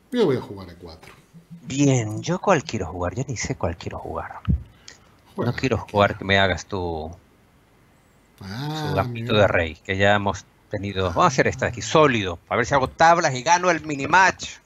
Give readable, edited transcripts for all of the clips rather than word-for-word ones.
Yo voy a jugar E4. Bien, ¿yo cuál quiero jugar? Yo ni sé cuál quiero jugar. No Juega el quiero que jugar quiera. que me hagas su Ah, gambito de mira. rey, que ya hemos tenido. Vamos a hacer esta de aquí, Ah, sólido, a ver si hago tablas y gano el minimatch.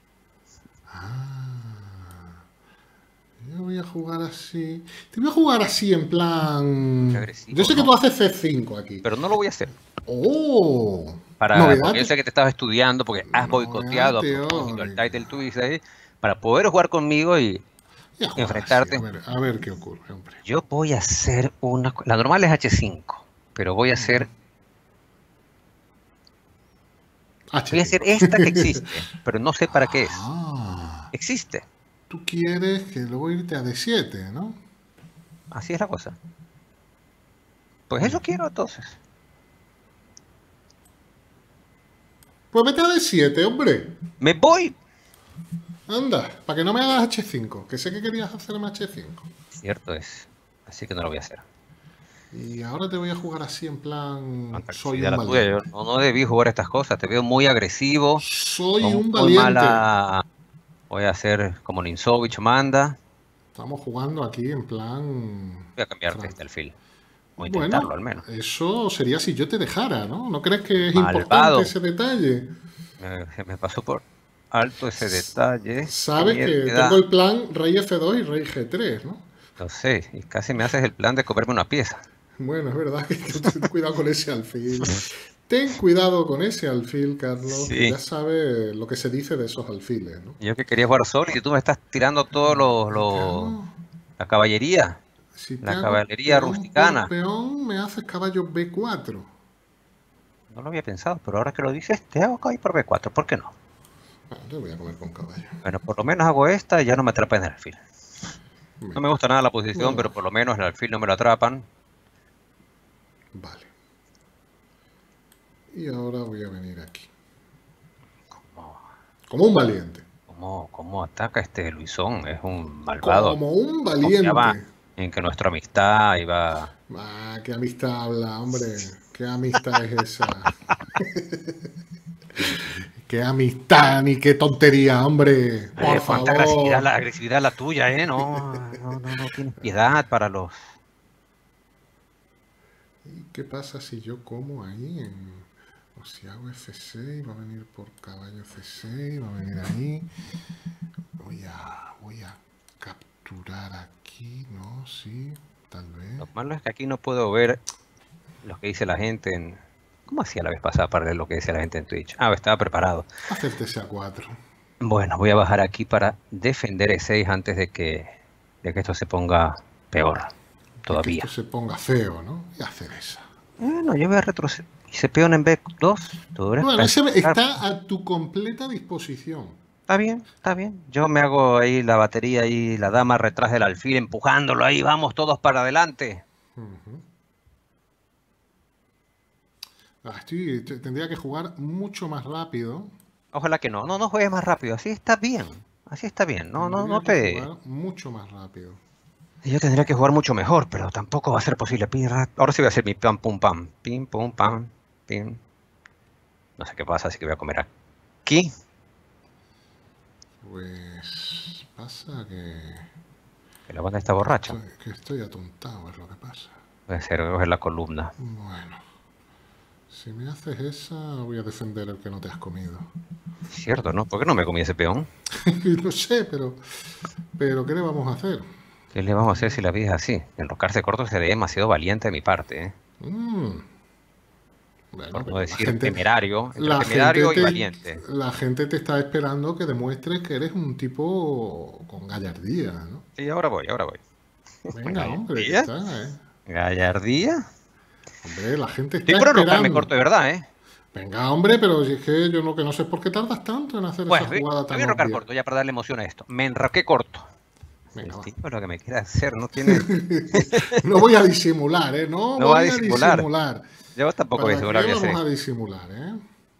ah. Yo voy a jugar así. Te voy a jugar así en Qué plan. Yo agresivo, sé que ¿no? tú haces C5 aquí. Pero no lo voy a hacer. ¡Oh! Porque Novedad, yo sé que te estabas estudiando, porque has novedad boicoteado a propósito el teórica. title Tuesday para poder jugar conmigo y Voy a jugar así, enfrentarte. a ver qué ocurre, hombre. Yo voy a hacer una. La normal es H5, pero voy a hacer. Voy a hacer H5. esta que existe, pero no sé para qué es. Ah, Existe. tú quieres que luego irte a D7, ¿no? Así es la cosa. Pues eso quiero entonces. Pues vete a D7, hombre. Me voy. Anda, para que no me hagas H5, que sé que querías hacerme H5. Cierto es. Así que no lo voy a hacer. Y ahora te voy a jugar así en plan, Cuánta soy agresividad un la tuya. Yo valiente. no debí jugar estas cosas. Te veo muy agresivo, Soy con un muy valiente. mala. Voy a hacer como Ninsovich manda. Estamos jugando aquí en plan... Voy a cambiarte este alfil. O intentarlo Bueno, al menos. eso sería si yo te dejara, ¿no? ¿No crees que es importante Malvado. ese detalle? Se me pasó por alto ese detalle. Qué Sabes miedo que me tengo da. el plan rey F2 y rey G3, ¿no? Lo sé. Y casi me haces el plan de comerme una pieza. Bueno, es verdad que ten cuidado con ese alfil. Ten cuidado con ese alfil, Carlos, que Sí. ya sabe lo que se dice de esos alfiles, ¿no? Yo que quería jugar solo y tú me estás tirando todo Carlos, la caballería. si te La hago caballería peón por rusticana. peón, me haces caballo B4. No lo había pensado, pero ahora que lo dices, te hago caballo por B4. ¿Por qué no? Bueno, te voy a comer con caballo. Bueno, por lo menos hago esta y ya no me atrapan en el alfil. No me Venga. gusta nada la posición, Bueno, pero por lo menos el alfil no me lo atrapan. vale. Y ahora voy a venir aquí. ¿Cómo, Como un valiente. cómo ataca este Luisón? Es un malvado. Como un Confiaba valiente. en que nuestra amistad iba. Ah, qué amistad habla, hombre. Qué amistad es esa. Qué amistad ni qué tontería, hombre. Por Cuánta favor. agresividad la tuya, ¿eh? No tienes piedad para los. ¿Y qué pasa si yo como ahí en... O si hago F6, va a venir por caballo F6, va a venir ahí. Voy a capturar aquí, ¿no? Sí, tal vez. Lo malo es que aquí no puedo ver lo que dice la gente en. ¿Cómo hacía la vez pasada para leer lo que decía la gente en Twitch? Ah, estaba preparado. Hacer TSA4. Bueno, voy a bajar aquí para defender E6 antes de que esto se ponga peor De que esto todavía. se ponga feo, ¿no? Y hacer esa. Bueno, yo voy a retroceder. Hice peón en B2. Tú deberías Bueno, ese pensar. está a tu completa disposición. Está bien, está bien. Yo me hago ahí la batería y la dama retrás del alfil empujándolo ahí. Vamos todos para adelante. Tendría que jugar mucho más rápido. Ojalá que no. No juegues más rápido. Así está bien. Así está bien. No Tendría que te. jugar mucho más rápido. Yo tendría que jugar mucho mejor, pero tampoco va a ser posible. Ahora sí voy a hacer mi pam pum pam. Pim pum pam. Pim. No sé qué pasa, así que voy a comer aquí. Pues pasa Que la banda está borracha. que estoy atontado, es lo que pasa. Voy a coger la columna. Bueno, si me haces esa, voy a defender el que no te has comido. Cierto, ¿no? ¿Por qué no me comí ese peón? No sé, pero ¿qué le vamos a hacer? ¿Qué le vamos a hacer si la vida es así? Enroscarse corto sería demasiado valiente de mi parte, ¿eh? Bueno, Por no pero decir temerario, entre la gente temerario y te, valiente. la gente te está esperando que demuestres que eres un tipo con gallardía, ¿no? Sí, ahora voy, ahora voy. Venga, hombre, que ¿Gallardía? está, ¿eh? ¿Gallardía? Hombre, la gente Estoy está por enroscarme esperando. corto de verdad, ¿eh? Venga, hombre, pero si es que yo lo que no sé es por qué tardas tanto en hacer esa Pues me jugada voy tan a enrocar obvia. corto ya para darle emoción a esto. Me enroqué corto. Venga, El va. tipo lo que me quiere hacer no tiene. No voy a disimular, ¿eh? No No va a voy a disimular. disimular. Yo tampoco voy a ¿Para qué disimular, ya vamos sé. a disimular, eh?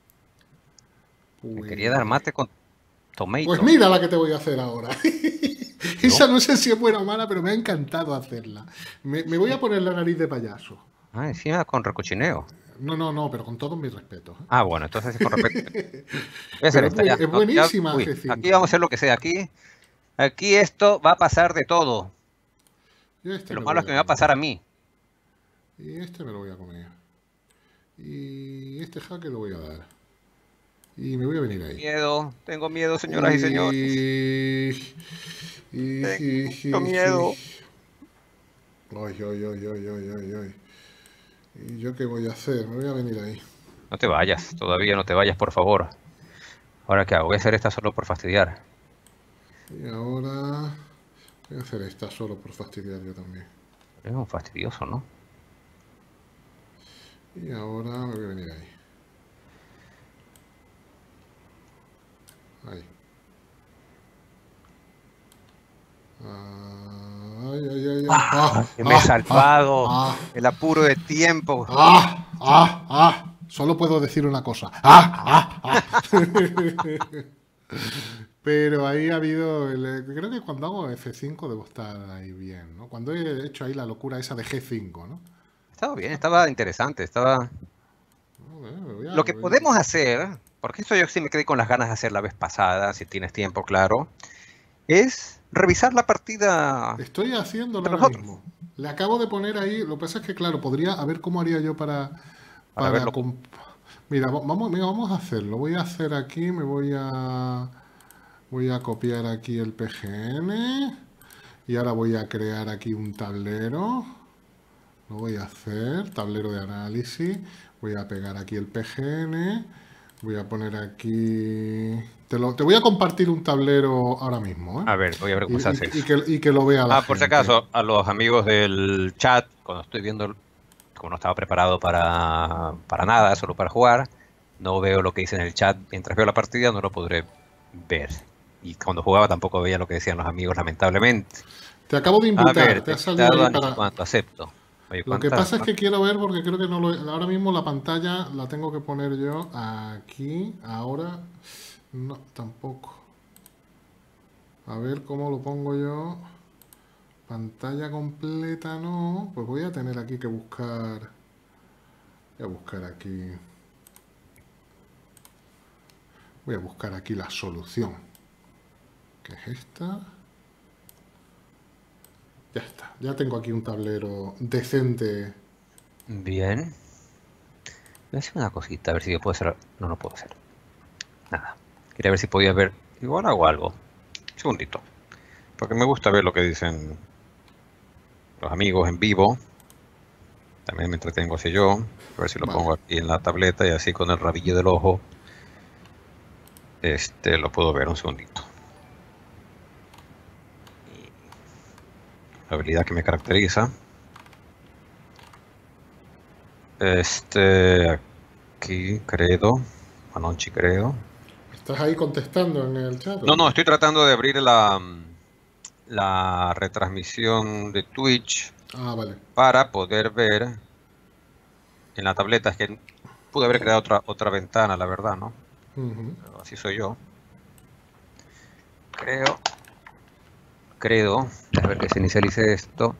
Me quería dar Pues... mate con Pues tomato. mira la que te voy a hacer ahora. ¿Yo? Esa no sé si es buena o mala, pero me ha encantado hacerla. Me voy a poner la nariz de payaso. Ah, encima con recochineo. No, pero con todos mis respetos. Ah, bueno, entonces con respecto. Voy a hacer Pero esta ya. es No, ya, buenísima uy, G5. aquí vamos a hacer lo que sea. Aquí esto va a pasar de todo. Yo Y este lo me lo malo voy es a que me va a comer. pasar a mí. Y este me lo voy a comer. Y este jaque lo voy a dar. Y me voy a venir ahí. Tengo miedo, señoras y señores. Y... Tengo mucho miedo. Ay, ay, ay, ay, ay, ay, ay. ¿Y yo qué voy a hacer? Me voy a venir ahí. No te vayas, todavía no te vayas, por favor. ¿Ahora qué hago? Voy a hacer esta solo por fastidiar. Y ahora... Voy a hacer esta solo por fastidiar yo también. Es un fastidioso, ¿no? Y ahora me voy a venir ahí. Ahí. Ay, ay, ay, ay. Que me he salvado. El apuro de tiempo. Solo puedo decir una cosa. Pero ahí ha habido... creo que cuando hago F5 debo estar ahí bien, ¿no? Cuando he hecho ahí la locura esa de G5, ¿no? Estaba bien, estaba interesante, estaba... Lo que podemos hacer, porque esto yo sí me quedé con las ganas de hacer la vez pasada, si tienes tiempo, claro, es revisar la partida. Estoy haciéndolo ahora mismo. Le acabo de poner ahí, lo que pasa es que, claro, podría... A ver cómo haría yo para verlo. Mira, vamos a hacerlo. Voy a hacer aquí, voy a copiar aquí el PGN y ahora voy a crear aquí un tablero. Lo voy a hacer, tablero de análisis. Voy a pegar aquí el PGN. Voy a poner aquí... Te voy a compartir un tablero ahora mismo, ¿eh? A ver, voy a ver cómo se hace eso. Y que lo vea la gente. Por si acaso, a los amigos del chat, cuando estoy viendo, como no estaba preparado para nada, solo para jugar, no veo lo que dice en el chat. Mientras veo la partida no lo podré ver. Y cuando jugaba tampoco veía lo que decían los amigos, lamentablemente. Te acabo de invitar, a ver, te ha salido ahí para... ¿Cuánto acepto? Oye, lo que pasa es que quiero ver, porque creo que no lo... Ahora mismo la pantalla la tengo que poner yo aquí, ahora... No, tampoco. A ver cómo lo pongo yo. Pantalla completa no. Pues voy a tener aquí que buscar... Voy a buscar aquí... Voy a buscar aquí la solución. ¿Qué es esta? Ya está. Ya tengo aquí un tablero decente. Bien. Voy a hacer una cosita, a ver si yo puedo hacer... No, no puedo hacer. Nada. Quería ver si podía ver... Igual hago algo. Un segundito. Porque me gusta ver lo que dicen los amigos en vivo. También me entretengo así yo. A ver si lo pongo aquí en la tableta y así con el rabillo del ojo. Lo puedo ver un segundito. La habilidad que me caracteriza. Aquí, credo. Manonchi, credo. ¿Estás ahí contestando en el chat? No, estoy tratando de abrir la retransmisión de Twitch. Vale. Para poder ver en la tableta. Es que pude haber creado otra ventana, la verdad, ¿no? Pero así soy yo. Credo. A ver que se inicialice esto.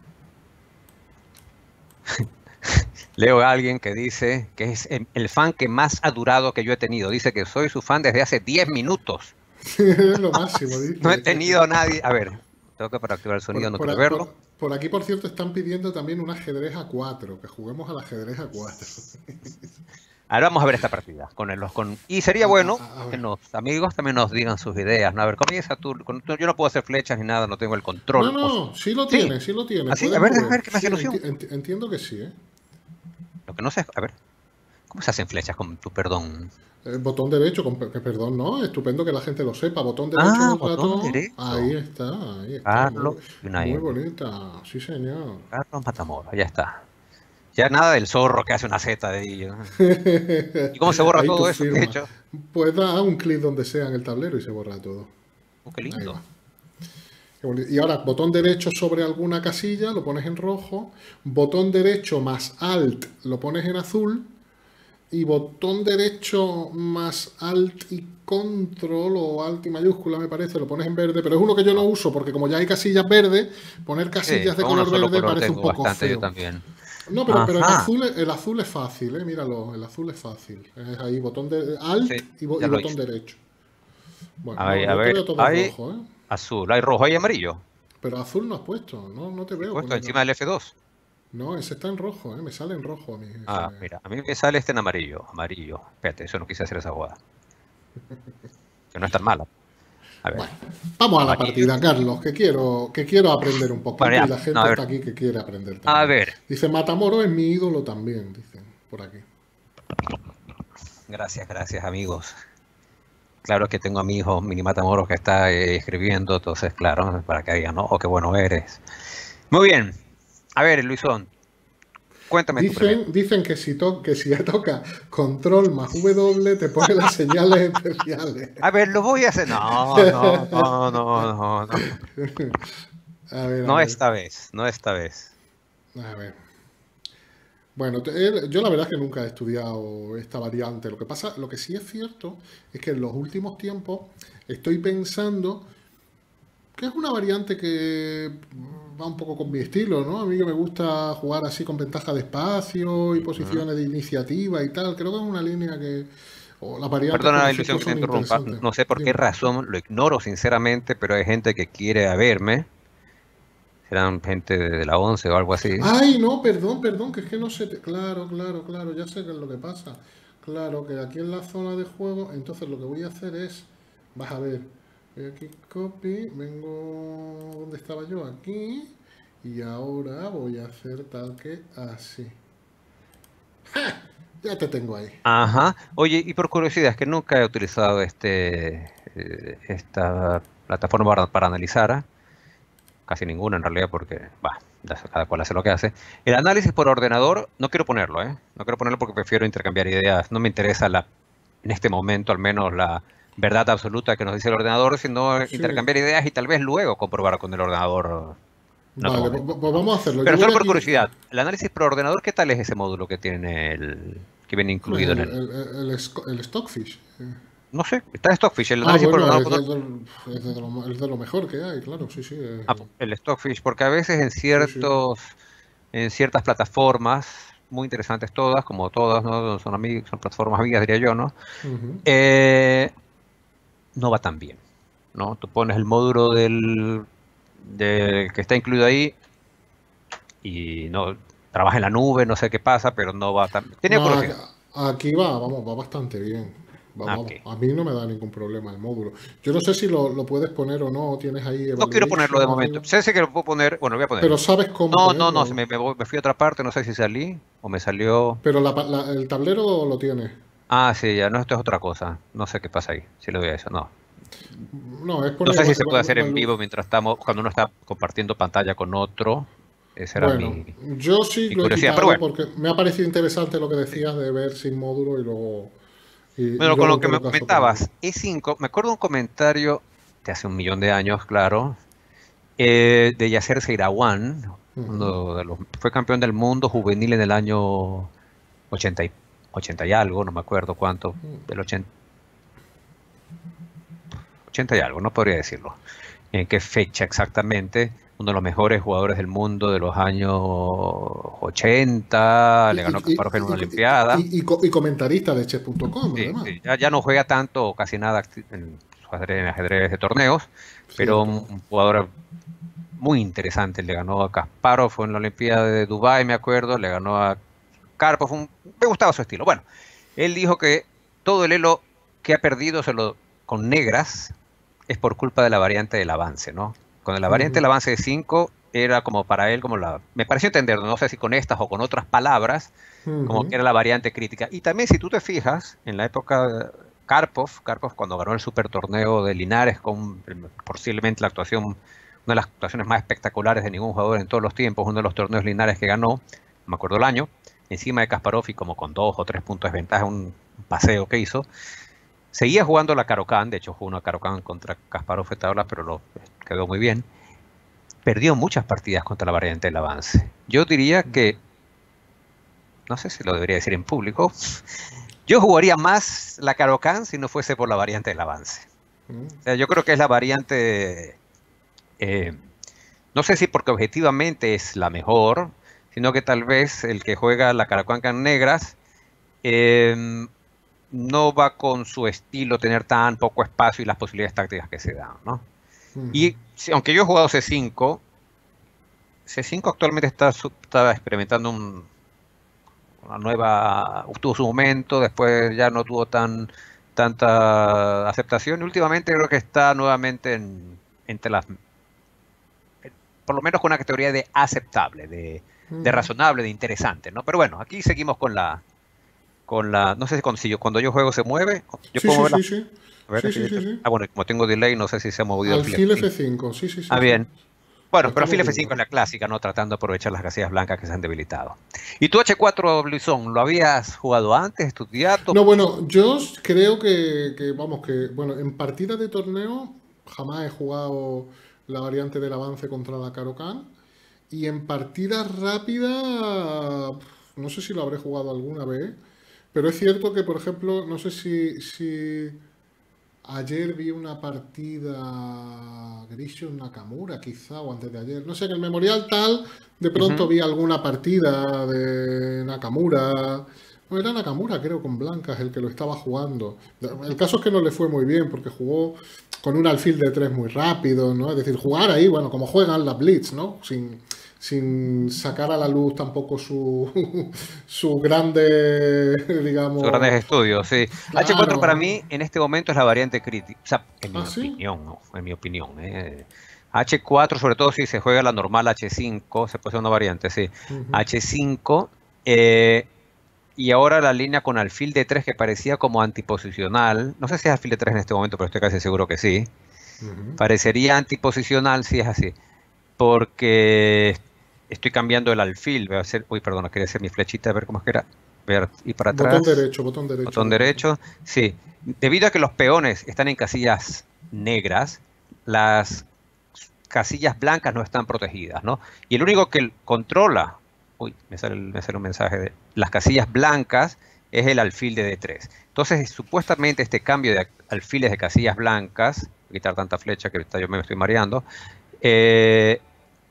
Leo a alguien que dice que es el fan que más ha durado que yo he tenido. Dice que soy su fan desde hace 10 minutos. Es lo máximo, dice. No he tenido a nadie. A ver, tengo que para activar el sonido, no quiero verlo. Por aquí, por cierto, están pidiendo también un ajedrez a 4, que juguemos al ajedrez a 4. Ahora vamos a ver esta partida. Y sería bueno que los amigos también nos digan sus ideas, ¿no? A ver, comienza tú. Yo no puedo hacer flechas ni nada, no tengo el control. No, sí lo tiene, sí lo tiene. ¿Así? A ver, qué más ilusión. Entiendo que sí, ¿eh? Lo que no sé, a ver, ¿cómo se hacen flechas con tu perdón? Botón derecho, perdón, no, estupendo que la gente lo sepa. Botón derecho del ratón. Derecho. Ahí está. Carlos, muy bonita, sí señor. Carlos Matamoros, ya está. Ya nada del zorro que hace una Z de ahí. ¿Y cómo se borra todo eso? ¿Qué he hecho? Pues da un clic donde sea en el tablero y se borra todo. Qué lindo. Y ahora, botón derecho sobre alguna casilla, lo pones en rojo. Botón derecho más Alt, lo pones en azul. Y botón derecho más Alt y Control, o Alt y mayúscula me parece, lo pones en verde. Pero es uno que yo no uso, porque como ya hay casillas verdes, poner casillas de color verde parece un poco feo. Yo también. No, pero Ajá. el azul es fácil, míralo, el azul es fácil. Es ahí botón de Alt Sí, y ya lo botón hice. derecho. Bueno, A no, ver, a yo te veo ver, todo hay rojo, ¿eh? azul, hay rojo, hay amarillo. Pero azul no has puesto, no, no te Sí, veo puesto poner. encima del F2. No, ese está en rojo, ¿eh? Me sale en rojo a mí. Ah, mira, a mí me sale este en amarillo. Amarillo. Espérate, eso no quise hacer esa jugada. Que no es tan mala. A ver, Bueno, vamos a la amarillo. partida, Carlos, que quiero aprender un Bueno, poquito y ya, la no, gente a está ver. aquí que quiere aprender A también. ver. Dice, Matamoros es mi ídolo también, dicen por aquí. Gracias, gracias, amigos. Claro que tengo a mi hijo Mini Matamoros que está escribiendo, entonces, claro, para que digan, ¿no? Oh, qué bueno eres. Muy bien. A ver, Luisón, cuéntame tú primero. Dicen que si toca control más W te pone las señales especiales. A ver, lo voy a hacer. No, no, no, no, no, no. A ver, a No ver, esta vez, no esta vez. a ver. Bueno, yo la verdad es que nunca he estudiado esta variante. Lo que pasa, lo que sí es cierto es que en los últimos tiempos estoy pensando que es una variante que va un poco con mi estilo, ¿no? A mí que me gusta jugar así con ventaja de espacio y Ujú. posiciones de iniciativa y tal. Creo que es una línea que... O las variantes Perdona con la ilusión efectos que te son interrumpa. interesantes. No sé por qué Dime. razón, lo ignoro sinceramente, pero hay gente que quiere a verme. Serán gente de la 11 o algo así. Ay, no, perdón, perdón, que es que no sé. Claro, claro, claro, ya sé qué es lo que pasa. Claro, que aquí en la zona de juego, entonces lo que voy a hacer es, vas a ver, aquí copy, vengo donde estaba yo, aquí, y ahora voy a hacer tal que así. Ya te tengo ahí. Ajá. Oye, y por curiosidad, es que nunca he utilizado esta plataforma para analizar, casi ninguna en realidad, porque, va, cada cual hace lo que hace. El análisis por ordenador, no quiero ponerlo, ¿eh? No quiero ponerlo porque prefiero intercambiar ideas. No me interesa en este momento al menos la verdad absoluta que nos dice el ordenador, sino Sí, intercambiar ideas y tal vez luego comprobar con el ordenador en otro vale, momento, pues ¿no? vamos a hacerlo. Yo Pero voy solo por aquí, curiosidad, el análisis por ordenador, ¿qué tal es ese módulo que tiene que viene pues incluido en el... el Stockfish. No sé, está Stockfish, el Ah, análisis por bueno, ordenador. es de lo mejor que hay, claro, sí, sí. El Stockfish, porque a veces Sí, sí. en ciertas plataformas, muy interesantes todas, como todas, ¿no? Son plataformas amigas, diría yo, ¿no? Ujú. Eh, no va tan bien, ¿no? Tú pones el módulo del que está incluido ahí y no trabaja en la nube, no sé qué pasa, pero no va tan... Tenía No, curiosidad. aquí va, vamos, va bastante bien. Ah, Vamos, ok. a mí no me da ningún problema el módulo. Yo no sé si lo puedes poner o no, tienes ahí No quiero ponerlo de Evaluation momento. arriba, Sé que lo puedo poner, bueno, lo voy a poner. pero sabes cómo No, ponerlo. me fui a otra parte, no sé si salí o me salió. Pero el tablero lo tienes. Ah, sí, ya, no, esto es otra cosa. No sé qué pasa ahí, si le doy a eso, no. No, es No poner sé si se puede hacer en vivo mientras estamos, cuando uno está compartiendo pantalla con otro. Esa era Bueno, yo sí mi lo he curiosidad. Pero quitado bueno, porque me ha parecido interesante lo que sí. decías de ver sin módulo y luego, y Bueno, con luego lo en que me todo caso ponerlo. comentabas, E5, me acuerdo un comentario de hace un millón de años, claro, de Yasser Seirawan, Ujú. uno de los, fue campeón del mundo juvenil en el año 80 80 y algo, no me acuerdo cuánto, del 80 y algo, no podría decirlo. En qué fecha exactamente. Uno de los mejores jugadores del mundo de los años 80, Y, le ganó y, Kasparov en una y, Olimpiada. y comentarista de chess.com, Sí, además. sí, ya no juega tanto o casi nada en ajedrez de torneos, pero Cierto. un jugador muy interesante. Le ganó a Kasparov en la Olimpiada de Dubái, me acuerdo, le ganó a Karpov. Me gustaba su estilo. Bueno, él dijo que todo el elo que ha perdido con negras es por culpa de la variante del avance, ¿no? Con la variante Ujú, del avance de 5 era como para él, como la... Me pareció entender, no sé si con estas o con otras palabras, como ujú. que era la variante crítica. Y también si tú te fijas, en la época de Karpov cuando ganó el super torneo de Linares con posiblemente la actuación, una de las actuaciones más espectaculares de ningún jugador en todos los tiempos, uno de los torneos Linares que ganó, no me acuerdo el año, encima de Kasparov y como con 2 o 3 puntos de ventaja, un paseo que hizo. Seguía jugando la Caro-Kann, de hecho jugó una Caro-Kann contra Kasparov de tablas, pero lo quedó muy bien. Perdió muchas partidas contra la variante del avance. Yo diría que, no sé si lo debería decir en público, yo jugaría más la Caro-Kann si no fuese por la variante del avance. O sea, yo creo que es la variante, eh, no sé si porque objetivamente es la mejor, sino que tal vez el que juega la Caracuanca en negras eh, no va con su estilo tener tan poco espacio y las posibilidades tácticas que se dan, ¿no? Ujú. Y aunque yo he jugado C5, C5 actualmente está experimentando una nueva, tuvo su momento, después ya no tuvo tanta aceptación y últimamente creo que está nuevamente entre las, por lo menos con una categoría de aceptable, de Ujú. razonable, de interesante, ¿no? Pero bueno, aquí seguimos con la, no sé si cuando yo juego se mueve, yo Sí, puedo sí, mover sí, sí. a ver, Sí, sí, sí, sí. bueno, como tengo delay, no sé si se ha movido Alfil alfil F5. F5, sí, sí, sí, Ah, sí. bien. Bueno, Lo pero estamos alfil F5 viendo. es la clásica, ¿no? Tratando de aprovechar las casillas blancas que se han debilitado. ¿Y tú H4, Blisson, lo habías jugado antes, estudiado? No, bueno, yo creo vamos, bueno, en partidas de torneo jamás he jugado la variante del avance contra la Caro Kann. Y en partidas rápidas, no sé si lo habré jugado alguna vez, pero es cierto que, por ejemplo, no sé si ayer vi una partida Grisham Nakamura, quizá, o antes de ayer. No sé, en el Memorial tal, de pronto Ujú. vi alguna partida de Nakamura. No, era Nakamura, creo, con Blancas el que lo estaba jugando. El caso es que no le fue muy bien, porque jugó con un alfil de 3 muy rápido, ¿no? Es decir, jugar ahí, bueno, como juegan las Blitz, ¿no? Sin sacar a la luz tampoco su grande, Sus grandes digamos, estudios, sí. H4 para claro. mí en este momento es la variante crítica, o sea, en Ah, mi sí. opinión, ¿no? En mi opinión. H4, sobre todo si se juega la normal H5, se puede hacer una variante, sí. Ujú, H5, eh, y ahora la línea con alfil de 3 que parecía como antiposicional, no sé si es alfil de 3 en este momento, pero estoy casi seguro que sí. ujú. Parecería antiposicional si es así, porque estoy cambiando el alfil, voy a hacer, uy, perdón, quería hacer mi flechita, a ver cómo es que era, ver y para atrás. Botón derecho Botón de ratón. derecho, sí. Debido a que los peones están en casillas negras, las casillas blancas no están protegidas, ¿no? Y el único que controla, uy, me sale un mensaje de las casillas blancas es el alfil de D3. Entonces, supuestamente este cambio de alfiles de casillas blancas, voy a quitar tanta flecha que ahorita yo me estoy mareando, eh,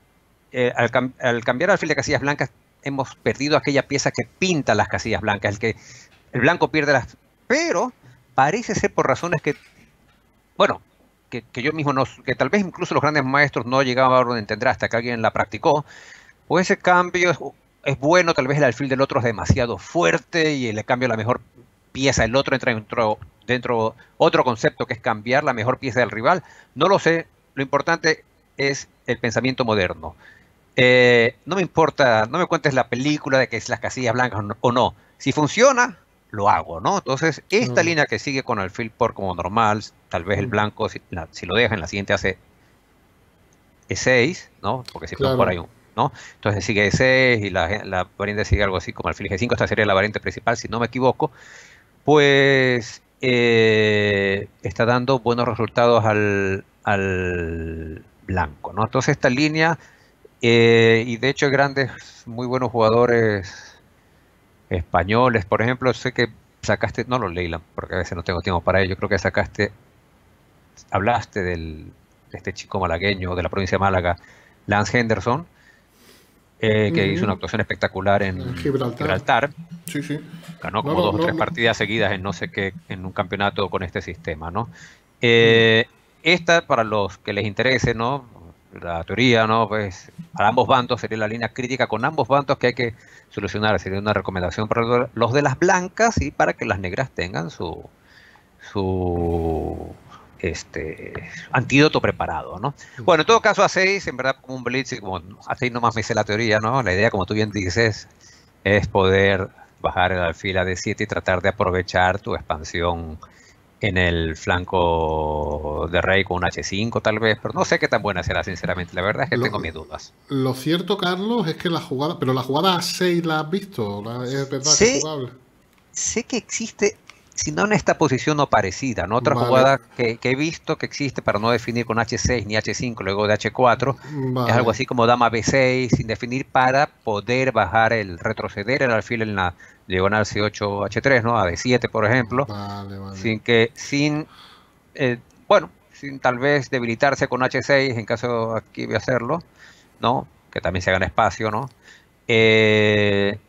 al cambiar alfil de casillas blancas hemos perdido aquella pieza que pinta las casillas blancas, el blanco pierde las... Pero parece ser por razones que, bueno, que yo mismo no, que tal vez incluso los grandes maestros no llegaban a entender hasta que alguien la practicó, o ese cambio es bueno, tal vez el alfil del otro es demasiado fuerte y le cambio la mejor pieza, el otro entra dentro otro concepto que es cambiar la mejor pieza del rival. No lo sé, lo importante es el pensamiento moderno. No me importa, no me cuentes la película de que es las casillas blancas o no. Si funciona, lo hago, ¿no? Entonces, esta Claro. línea que sigue con el fill por como normal, tal vez el Mm, blanco, si lo deja, en la siguiente hace E6, ¿no? Porque si peón por ahí, claro. ¿no? Entonces sigue E6 y la variante sigue algo así como alfil G5, esta sería la variante principal, si no me equivoco, pues está dando buenos resultados al blanco, ¿no? Entonces esta línea y de hecho hay grandes, muy buenos jugadores españoles. Por ejemplo, sé que sacaste, no lo leí, porque a veces no tengo tiempo para ello. Creo que hablaste de este chico malagueño de la provincia de Málaga, Lance Henderson, que hizo una Ujú. actuación espectacular En en Gibraltar. Gibraltar. Sí, sí. Ganó No, como no, dos o no, tres no. partidas seguidas en no sé qué, en un campeonato con este sistema, ¿no? Mm. Eh, esta, para los que les interese, ¿no? La teoría, ¿no? Pues para ambos bandos sería la línea crítica con ambos bandos que hay que solucionar. Sería una recomendación para los de las blancas y para que las negras tengan su antídoto preparado, ¿no? Bueno, en todo caso, A6, en verdad, como un blitz, y como A6 nomás me hice la teoría, ¿no? La idea, como tú bien dices, es poder bajar el alfil a D7 y tratar de aprovechar tu expansión en el flanco de rey con un H5 tal vez, pero no sé qué tan buena será sinceramente, la verdad es que tengo Lo, mis dudas. lo cierto, Carlos, es que la jugada. Pero la jugada a 6 la has visto. Es verdad que es Sé, jugable. sé que existe, si no en esta posición o parecida, ¿no? Otra Vale, jugada que he visto que existe para no definir con H6 ni H5 luego de H4, es algo vale, así como dama B6 sin definir para poder bajar retroceder el alfil en la diagonal C8 H3, ¿no? A D7, por ejemplo, vale, vale. sin bueno, sin tal vez debilitarse con H6 en caso aquí voy a hacerlo, ¿no? Que también se gana espacio, ¿no? eh,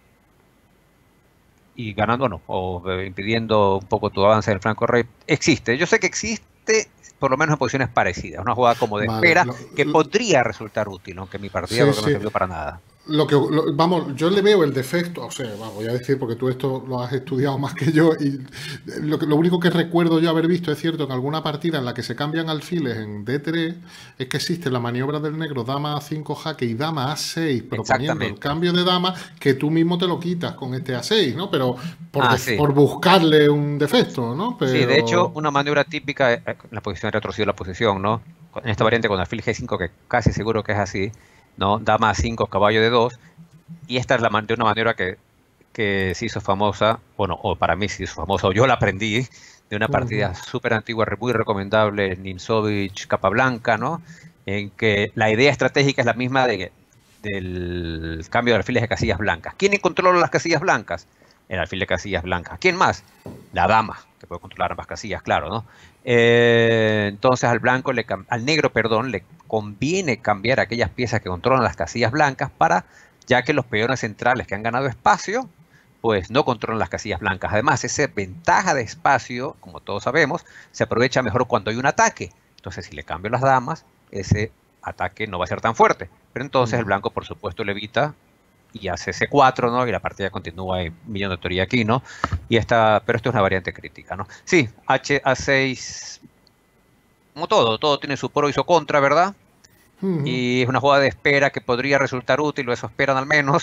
y ganando no, o impidiendo un poco tu avance del flanco rey, existe. Yo sé que existe, por lo menos en posiciones parecidas. Una jugada como de Vale, espera que podría resultar útil, aunque en mi partida sí, creo que no sí. sirvió para nada. Vamos, yo le veo el defecto, o sea, voy a decir porque tú esto lo has estudiado más que yo y lo único que recuerdo yo haber visto es cierto que en alguna partida en la que se cambian alfiles en D3 es que existe la maniobra del negro dama A5 jaque y dama A6 proponiendo el Exactamente. cambio de dama que tú mismo te lo quitas con este A6, ¿no? Pero Ah, sí. por buscarle un defecto, ¿no? Sí, de hecho, Pero... una maniobra típica en la posición de retroceder la posición, ¿no? En esta variante con alfil G5, que casi seguro que es así, ¿no? Dama A5, caballo de 2. Y esta es de una maniobra que se hizo famosa, bueno, o para mí se hizo famosa, o yo la aprendí de una partida súper antigua, muy recomendable, Nimzovich Capablanca, ¿no? En que la idea estratégica es la misma del cambio de alfiles de casillas blancas. ¿Quién controla las casillas blancas? El alfil de casillas blancas. ¿Quién más? La dama, que puede controlar ambas casillas, claro, ¿no? Entonces al negro, perdón, le conviene cambiar aquellas piezas que controlan las casillas blancas para, ya que los peones centrales que han ganado espacio, pues no controlan las casillas blancas. Además, esa ventaja de espacio, como todos sabemos, se aprovecha mejor cuando hay un ataque. Entonces, si le cambio las damas, ese ataque no va a ser tan fuerte. Pero entonces el blanco, por supuesto, le evita y hace C4, ¿no? Y la partida continúa, hay un millón de teoría aquí, ¿no? Pero esto es una variante crítica, ¿no? Sí, H A6, como todo tiene su pro y su contra, ¿verdad? Y es una jugada de espera que podría resultar útil, o eso esperan al menos.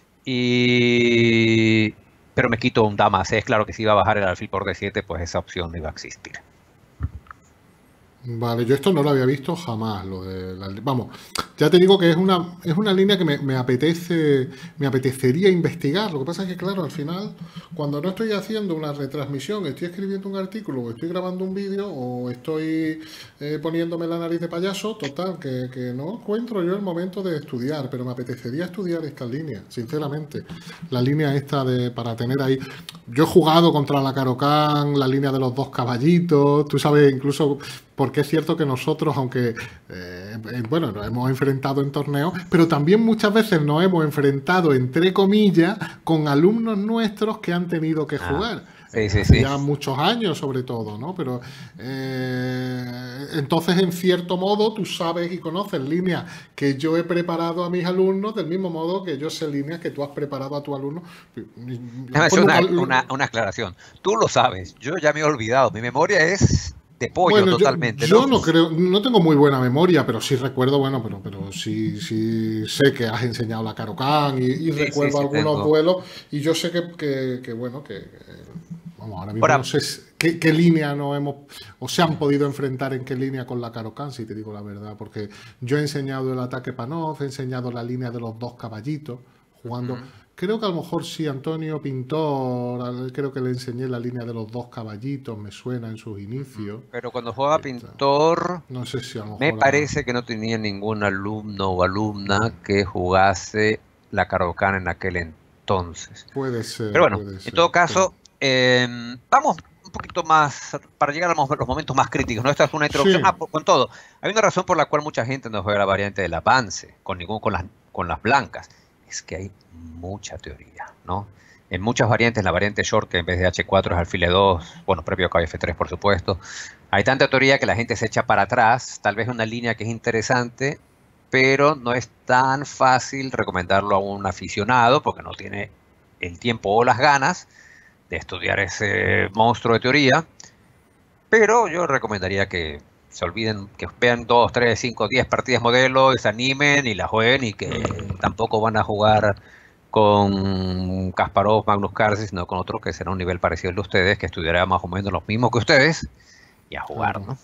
Pero me quito un dama C, es claro que si iba a bajar el alfil por D7, pues esa opción no iba a existir. Vale, yo esto no lo había visto jamás, lo de vamos, ya te digo que es una línea que me apetecería investigar. Lo que pasa es que, claro, al final, cuando no estoy haciendo una retransmisión, estoy escribiendo un artículo, o estoy grabando un vídeo, o estoy poniéndome la nariz de payaso, total, que no encuentro yo el momento de estudiar, pero me apetecería estudiar esta línea, sinceramente. La línea esta de para tener ahí. Yo he jugado contra la Caro-Kann, la línea de los dos caballitos, tú sabes, incluso porque es cierto que nosotros, aunque, bueno, nos hemos enfrentado en torneos, pero también muchas veces nos hemos enfrentado, entre comillas, con alumnos nuestros que han tenido que jugar. Sí, Hace sí. ya muchos años, sobre todo, ¿no? Pero entonces, en cierto modo, tú sabes y conoces líneas que yo he preparado a mis alumnos, del mismo modo que yo sé líneas que tú has preparado a tu alumno. Déjame hacer una aclaración. Tú lo sabes, yo ya me he olvidado. Mi memoria es de pollo Bueno, totalmente, ¿no? yo no creo, no tengo muy buena memoria, pero sí recuerdo, bueno, pero sí sé que has enseñado la Caro-Kann y Sí, sí, recuerdo sí algunos tengo. duelos y yo sé bueno, vamos, ahora mismo no Ahora, sé qué línea no hemos, o se han podido enfrentar en qué línea con la Caro-Kann, si te digo la verdad, porque yo he enseñado el ataque Panov, he enseñado la línea de los dos caballitos, jugando. Creo que a lo mejor sí, Antonio Pintor, creo que le enseñé la línea de los dos caballitos, me suena en sus inicios. pero cuando jugaba Pintor, No sé si a lo me mejor parece que no tenía ningún alumno o alumna que jugase la Caro-Kann en aquel entonces. Pero bueno, puede en ser. todo caso, vamos un poquito más para llegar a los momentos más críticos, ¿no? Esta es una introducción. Sí, Con todo, hay una razón por la cual mucha gente no juega la variante del avance con las blancas. Es que hay mucha teoría, ¿no? En muchas variantes, la variante short, que en vez de H4 es alfil E2, bueno, previo a F3, por supuesto, hay tanta teoría que la gente se echa para atrás, tal vez una línea que es interesante, pero no es tan fácil recomendarlo a un aficionado porque no tiene el tiempo o las ganas de estudiar ese monstruo de teoría. Pero yo recomendaría que se olviden, que vean 2, 3, 5, 10 partidas modelo y se animen y la jueguen y que tampoco van a jugar con Kasparov, Magnus Carlsen, sino con otro que será un nivel parecido al de ustedes, que estudiará más o menos lo mismo que ustedes y a jugar, claro. ¿no?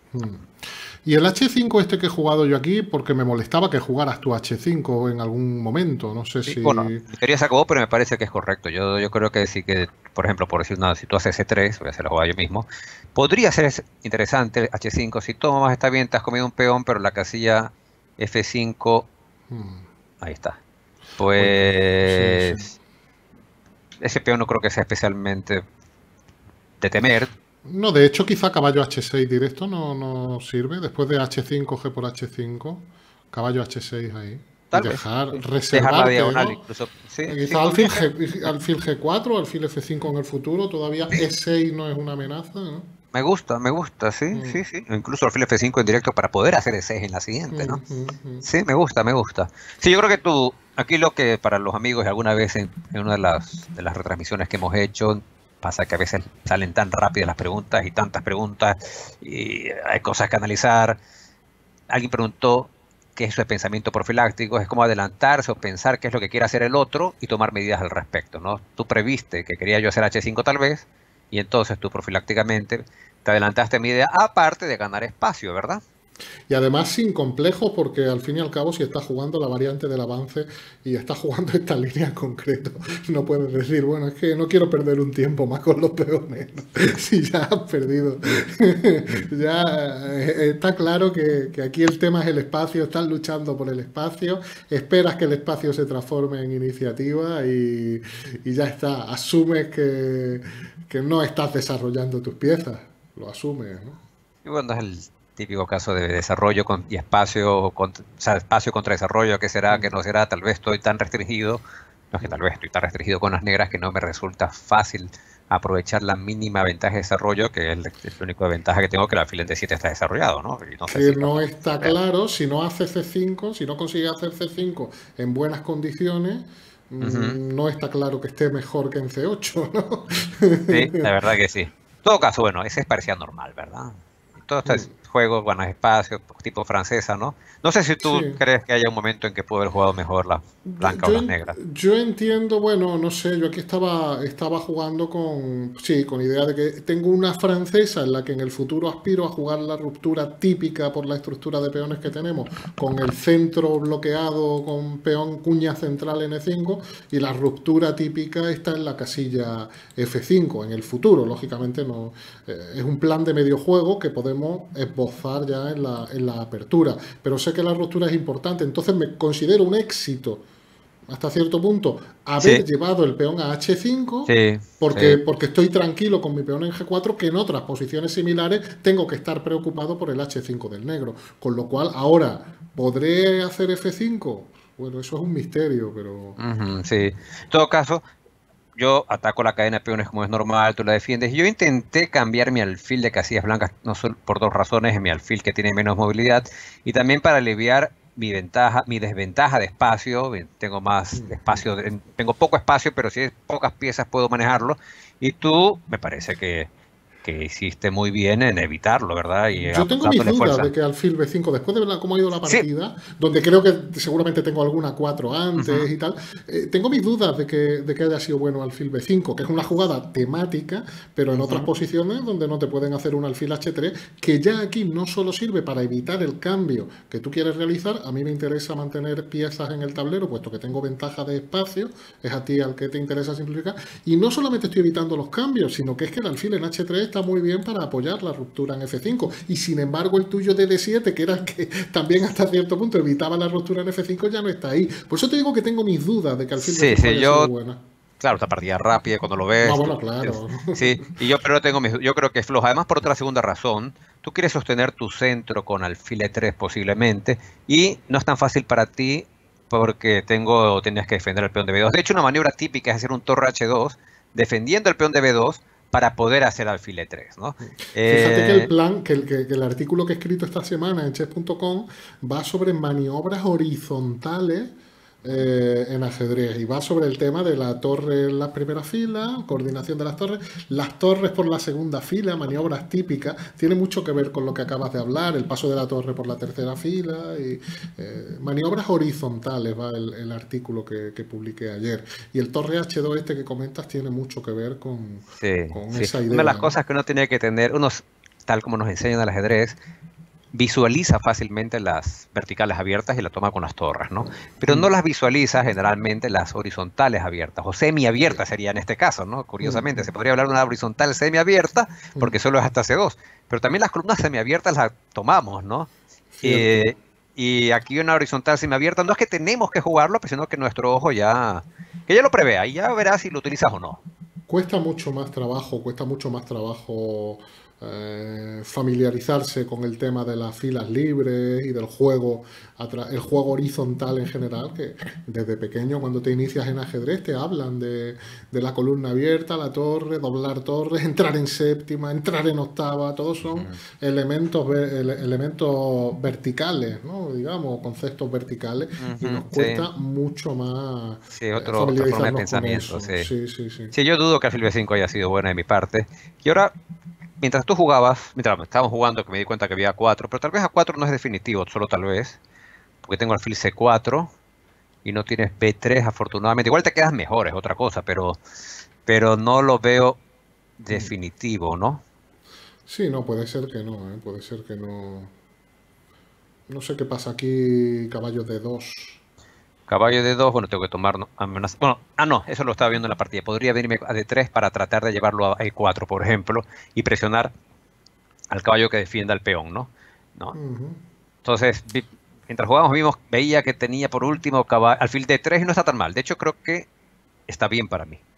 Y el H5 este que he jugado yo aquí, porque me molestaba que jugaras tu H5 en algún momento, no sé Sí, bueno, si... mi teoría se acabó, pero me parece que es correcto. Yo creo que sí que, por ejemplo, por decir nada, si tú haces C3, voy a hacer la jugada yo mismo, podría ser interesante el H5. Si tomas, está bien, te has comido un peón, pero la casilla F5, ahí está. Oye, sí, sí. Pues ese peón no creo que sea especialmente de temer. No, de hecho quizá caballo H6 directo no sirve. Después de H5, G por H5, caballo H6 ahí. y tal vez. dejar, Sí. Dejar la reservarte, diagonal ¿no? incluso. Sí, sí, Quizá podría ser. alfil G4, alfil F5 en el futuro, todavía Sí, E6 no es una amenaza, ¿no? me gusta, sí, Mm, sí, sí. Incluso alfil F5 en directo para poder hacer E6 en la siguiente, ¿no? mm, mm, mm. Sí, me gusta, me gusta. Sí, yo creo que tú, aquí lo que para los amigos, y alguna vez en una de las retransmisiones que hemos hecho, pasa que a veces salen tan rápidas las preguntas y tantas preguntas y hay cosas que analizar. Alguien preguntó qué es eso de pensamiento profiláctico, es como adelantarse o pensar qué es lo que quiere hacer el otro y tomar medidas al respecto, ¿no? Tú previste que quería yo hacer H5 tal vez, y entonces tú profilácticamente te adelantaste a mi idea, aparte de ganar espacio, ¿verdad? Y además sin complejos, porque al fin y al cabo, si estás jugando la variante del avance y estás jugando esta línea en concreto, no puedes decir, bueno, es que no quiero perder un tiempo más con los peones, ¿no? Si ya has perdido. Ya está claro que aquí el tema es el espacio, estás luchando por el espacio, esperas que el espacio se transforme en iniciativa y ya está. Asumes que no estás desarrollando tus piezas, lo asumes, ¿no? Y bueno, es el típico caso de desarrollo y espacio, o sea, espacio contra desarrollo, ¿qué será, qué no será? Tal vez estoy tan restringido, no es que tal vez estoy tan restringido con las negras que no me resulta fácil aprovechar la mínima ventaja de desarrollo, que es la única ventaja que tengo, que el alfil en D7 está desarrollado, ¿no? Y no sé Que si lo no está vea. claro, si no hace C5, si no consigue hacer C5 en buenas condiciones, Ujú. no está claro que esté mejor que en C8, ¿no? Sí, la verdad que sí. En todo caso, bueno, ese parecía normal, ¿verdad? Y todo este juego, ganas espacio, tipo francesa, ¿no? No sé si tú Sí. crees que haya un momento en que pudo haber jugado mejor las blancas o Yo, las negras. yo entiendo, bueno, no sé, yo aquí estaba jugando con, sí, con idea de que tengo una francesa en la que en el futuro aspiro a jugar la ruptura típica por la estructura de peones que tenemos, con el centro bloqueado con peón cuña central N5 y la ruptura típica está en la casilla F5 en el futuro, lógicamente no, es un plan de medio juego que podemos esbozar ya en la apertura, pero sé que la ruptura es importante, entonces me considero un éxito hasta cierto punto haber Sí, llevado el peón a H5 sí, porque, sí. porque estoy tranquilo con mi peón en G4 que en otras posiciones similares tengo que estar preocupado por el H5 del negro. Con lo cual ahora, ¿podré hacer F5? Bueno, eso es un misterio, pero... Ujú, sí. En todo caso, yo ataco la cadena de peones como es normal, tú la defiendes. Yo intenté cambiar mi alfil de casillas blancas, no solo por dos razones, en mi alfil que tiene menos movilidad y también para aliviar mi ventaja, mi desventaja de espacio. Tengo más espacio, tengo poco espacio, pero si es pocas piezas puedo manejarlo. Y tú, me parece que hiciste muy bien en evitarlo, ¿verdad? Y Yo tengo mis dándole dudas de fuerza. que alfil B5, después de ver cómo ha ido la Sí. partida, donde creo que seguramente tengo alguna 4 Ujú, antes y tal, tengo mis dudas de que haya sido bueno alfil B5, que es una jugada temática, pero en otras ujú. posiciones donde no te pueden hacer un alfil H3, que ya aquí no solo sirve para evitar el cambio que tú quieres realizar, a mí me interesa mantener piezas en el tablero, puesto que tengo ventaja de espacio, es a ti al que te interesa simplificar, y no solamente estoy evitando los cambios, sino que es que el alfil en H3 está muy bien para apoyar la ruptura en F5. Y sin embargo, el tuyo de D7, que era el que también hasta cierto punto evitaba la ruptura en F5, ya no está ahí. Por eso te digo que tengo mis dudas de que alfil Sí, B5 sí, haya sido yo, buena. claro, esta partida rápida cuando lo Ah, ves, bueno, claro. sí, y yo pero tengo yo creo que es floja. Además, por otra segunda razón, tú quieres sostener tu centro con alfil E3 posiblemente, y no es tan fácil para ti porque tenías que defender el peón de B2. De hecho, una maniobra típica es hacer un torre H2 defendiendo el peón de B2 para poder hacer alfil E3, ¿no? Fíjate que el Eh, plan, que el artículo que he escrito esta semana en chess.com va sobre maniobras horizontales en ajedrez y va sobre el tema de la torre en la primera fila, coordinación de las torres por la segunda fila, maniobras típicas, tiene mucho que ver con lo que acabas de hablar, el paso de la torre por la tercera fila y maniobras horizontales va el artículo que publiqué ayer. Y el torre H2 este que comentas tiene mucho que ver sí, con sí. esa Una de las idea, ¿no? cosas que uno tiene que tener, tal como nos enseñan el ajedrez, visualiza fácilmente las verticales abiertas y la toma con las torres, ¿no? Pero no las visualiza generalmente las horizontales abiertas, o semiabiertas sería en este caso, ¿no? Curiosamente, se podría hablar de una horizontal semiabierta, porque solo es hasta C2, pero también las columnas semiabiertas las tomamos, ¿no? Cierto. Eh, y aquí una horizontal semiabierta, no es que tenemos que jugarlo, pues, sino que nuestro ojo que ya lo prevea y ya verá si lo utilizas o no. Cuesta mucho más trabajo familiarizarse con el tema de las filas libres y del juego, el juego horizontal en general, que desde pequeño cuando te inicias en ajedrez te hablan de la columna abierta, la torre, doblar torres, entrar en séptima, entrar en octava, todos son Ujú. elementos verticales, ¿no? Digamos, conceptos verticales, y nos Ujú, sí, cuesta mucho más sí, otra forma de familiarizarnos con pensamiento, eso. sí. Sí, sí, sí. Sí, yo dudo que Alfil B5 haya sido buena de mi parte. Y ahora, mientras tú jugabas, mientras estábamos jugando, que me di cuenta que había 4, pero tal vez A4 no es definitivo, solo tal vez, porque tengo alfil C4 y no tienes B3, afortunadamente. Igual te quedas mejor, es otra cosa, pero no lo veo definitivo, ¿no? Sí, no, puede ser que no, ¿eh? Puede ser que no. No sé qué pasa aquí, caballos de dos. Caballo de 2, bueno, tengo que tomar amenaza. Bueno, no, eso lo estaba viendo en la partida. Podría venirme a D3 para tratar de llevarlo a E4, por ejemplo, y presionar al caballo que defienda al peón, ¿no? ¿No? Ujú. Entonces, mientras jugábamos, veía que tenía por último alfil D3 y no está tan mal. De hecho, creo que está bien para mí.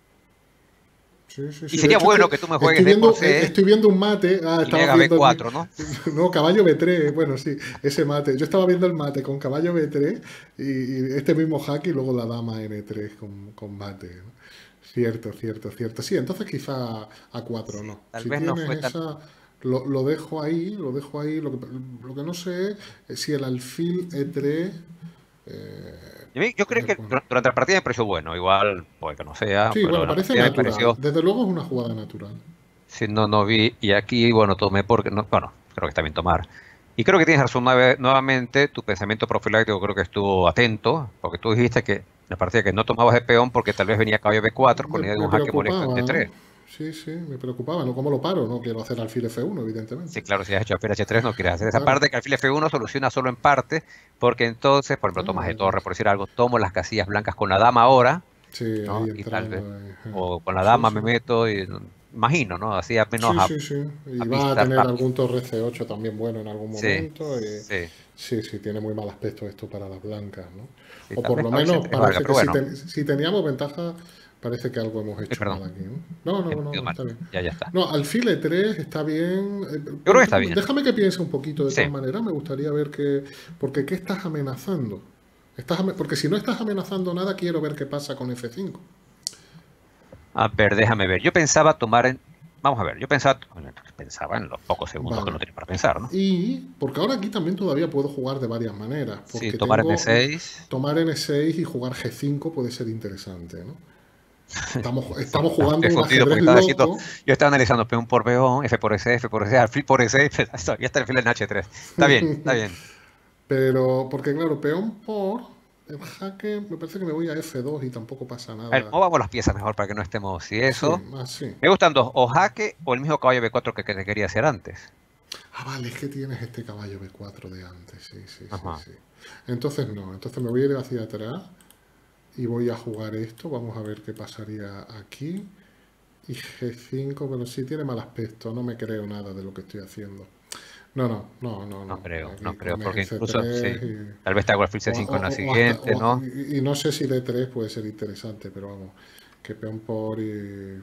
Sí, sí, Y sí. De sería hecho, bueno que tú me juegues D por C estoy viendo un mate. Ah, y me estabas hagas viendo el. B4, ¿no? No, caballo B3. Bueno, sí, ese mate. Yo estaba viendo el mate con caballo B3 y este mismo jaque y luego la dama N3 con mate, ¿no? Cierto, cierto, cierto. Sí, entonces quizá A4 Sí, no. tal Si vez no tienes fue tan. esa, lo dejo ahí, lo dejo ahí. Lo que no sé es si el alfil E3. Yo creo que Bueno. durante la partida me pareció bueno. Igual, puede que no sea, Sí, pero bueno, en la parece partida me natural. pareció. Desde luego es una jugada natural. Si no, no vi. Y aquí, bueno, tomé porque. No, bueno, creo que está bien tomar. Y creo que tienes razón nuevamente. Tu pensamiento profiláctico creo que estuvo atento. Porque tú dijiste que en la partida que no tomabas de peón porque tal vez venía caballo B4 con la idea de Me un jaque molesto en preocupaba, ¿no? D3. Sí, sí, me preocupaba. No, ¿cómo lo paro? No quiero hacer alfil F1, evidentemente. Sí, claro, si has hecho alfil H3 no quieres hacer esa Claro. parte que alfil F1 soluciona solo en parte. Porque entonces, por ejemplo, tomas de Ah, torre, por decir algo, tomo las casillas blancas con la dama ahora, sí, ahí ¿no? Y tal vez. entrando. O con la Sí, dama me sí. meto y imagino, ¿no? Así al menos Sí, sí, sí. a Y va a vista tener rápida. algún torre C8 también bueno en algún Sí, momento. sí, Sí, sí, tiene muy mal aspecto esto para las blancas, ¿no? sí, O tal por vez lo caballo menos C3 valga, parece pero que bueno, si teníamos ventaja, parece que algo hemos hecho perdón, mal aquí, ¿no? No, he no, metido no, mal, está bien. ya está. No, alfil E3 está bien. Yo creo que está bien, Déjame que piense un poquito de sí. todas maneras. Me gustaría ver qué. Porque ¿qué estás amenazando? Porque si no estás amenazando nada, quiero ver qué pasa con F5. A ver, déjame ver, yo pensaba tomar vamos a ver, yo pensaba en los pocos segundos que Vale. no tenía para pensar, ¿no? Y porque ahora aquí también todavía puedo jugar de varias maneras. Sí, Porque tomar tengo M6, tomar N6 y jugar G5 puede ser interesante, ¿no? Estamos no, jugando estoy un fundido porque ajedrez estaba haciendo, loco. yo estaba analizando peón por peón, F por S, F por S, alfil por S, ya está el alfil en H3. Está bien, está bien. Pero, porque claro, peón por el jaque, me parece que me voy a F2 y tampoco pasa A ver, nada. movamos las piezas mejor para que no estemos, si Sí, eso. así. Me gustan dos, o jaque o el mismo caballo B4 que te quería hacer antes. Ah, vale, es que tienes este caballo B4 de antes. Sí, sí, sí, Ajá. sí. Entonces no, entonces me voy a ir hacia atrás y voy a jugar esto. Vamos a ver qué pasaría aquí. Y G5, pero sí tiene mal aspecto. No me creo nada de lo que estoy haciendo. No, no, no, no, No no. creo, no Aquí creo, con porque incluso, sí, F3 y... tal vez te hago alfil C5 en la siguiente, ¿no? Y no sé si D3 puede ser interesante, pero vamos, que peón por y...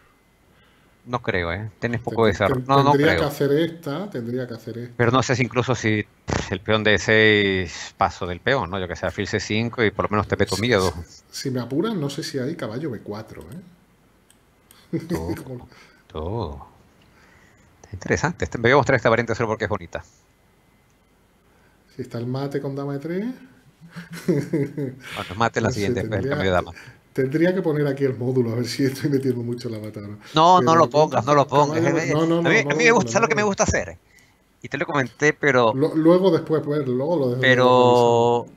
No creo, ¿eh? Tienes poco desarrollo. No, no Tendría que creo. hacer esta, tendría que hacer Pero esta. no sé si incluso si el peón de 6 paso del peón, ¿no? Yo que sé, alfil C5 y por lo menos te meto Si, miedo. si me apuran, no sé si hay caballo B4, ¿eh? Todo, Como- todo. Está interesante. Me voy a mostrar esta variante solo porque es bonita. Si está el mate con dama de 3, Bueno, mate la no sé, siguiente, después el cambio de dama. tendría que poner aquí el módulo, a ver si estoy metiendo mucho la matana. No, no lo Pero pongas, no lo pongas. caballo, no, no, A mí, no, no a mí lo me voy a gusta, poner, no ¿sabes lo lo que voy me a poner. gusta hacer? Y te lo comenté, pero, Luego después, pues, luego lo revisamos. pero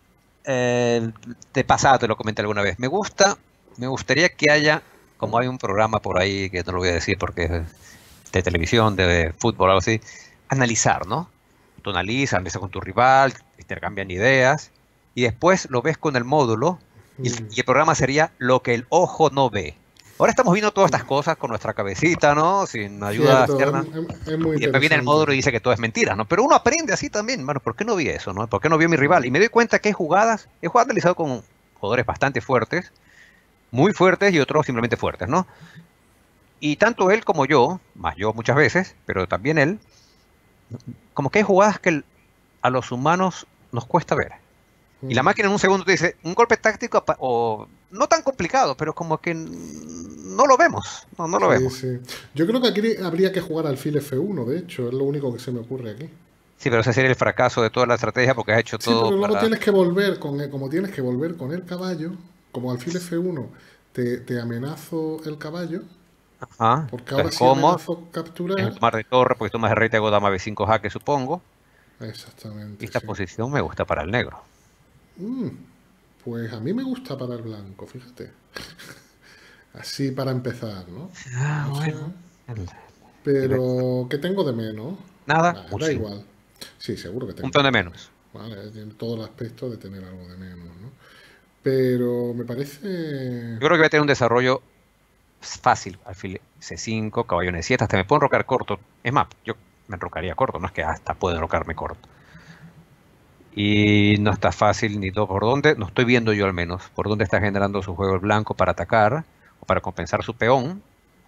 de pasada te lo comenté alguna vez. Me gustaría que haya, como hay un programa por ahí, que no lo voy a decir porque es de televisión, de fútbol, algo así, analizar, ¿no? Tú analizas con tu rival, intercambian ideas, y después lo ves con el módulo, y el programa sería lo que el ojo no ve. Ahora estamos viendo todas estas cosas con nuestra cabecita, ¿no? Sin ayuda Cierto, externa. es muy Y después viene el interesante. módulo y dice que todo es mentira, ¿no? Pero uno aprende así también, bueno, ¿por qué no vi eso, no? ¿Por qué no vi a mi rival? Y me doy cuenta que he jugado analizado con jugadores bastante fuertes, muy fuertes y otros simplemente fuertes, ¿no? Y tanto él como yo, más yo muchas veces, pero también él, como que hay jugadas que a los humanos nos cuesta ver. Y la Mm. máquina en un segundo te dice, un golpe táctico o no tan complicado, pero como que no lo vemos, no lo Sí, vemos. sí. Yo creo que aquí habría que jugar alfil F1, de hecho, es lo único que se me ocurre aquí. Sí, pero ese sería el fracaso de toda la estrategia porque has hecho Sí, todo pero luego para... tienes que volver con como tienes que volver con el caballo, como alfil F1 te amenazo el caballo, Ajá. porque ahora Entonces, sí ¿cómo? amenazo Es capturar. tomar de torre, porque tomas el rey te hago dama B5 jaque, supongo. Y Exactamente, esta sí. posición me gusta para el negro. Mm, pues a mí me gusta para el blanco, fíjate. Así para empezar, ¿no? Ah, No sé. bueno. El- Pero, ¿qué tengo de menos? Nada, Nah, un da 5. igual. Sí, seguro que Un tengo peón de algo de menos. menos. Vale, tiene todo el aspecto de tener algo de menos, ¿no? Pero me parece... Yo creo que voy a tener un desarrollo fácil. Alfil C5, caballo N7, hasta me puedo enrocar corto. Es más, yo me enrocaría corto, no es que hasta puedo enrocarme corto. Y no está fácil ni todo por dónde, no estoy viendo yo al menos, por dónde está generando su juego el blanco para atacar o para compensar su peón.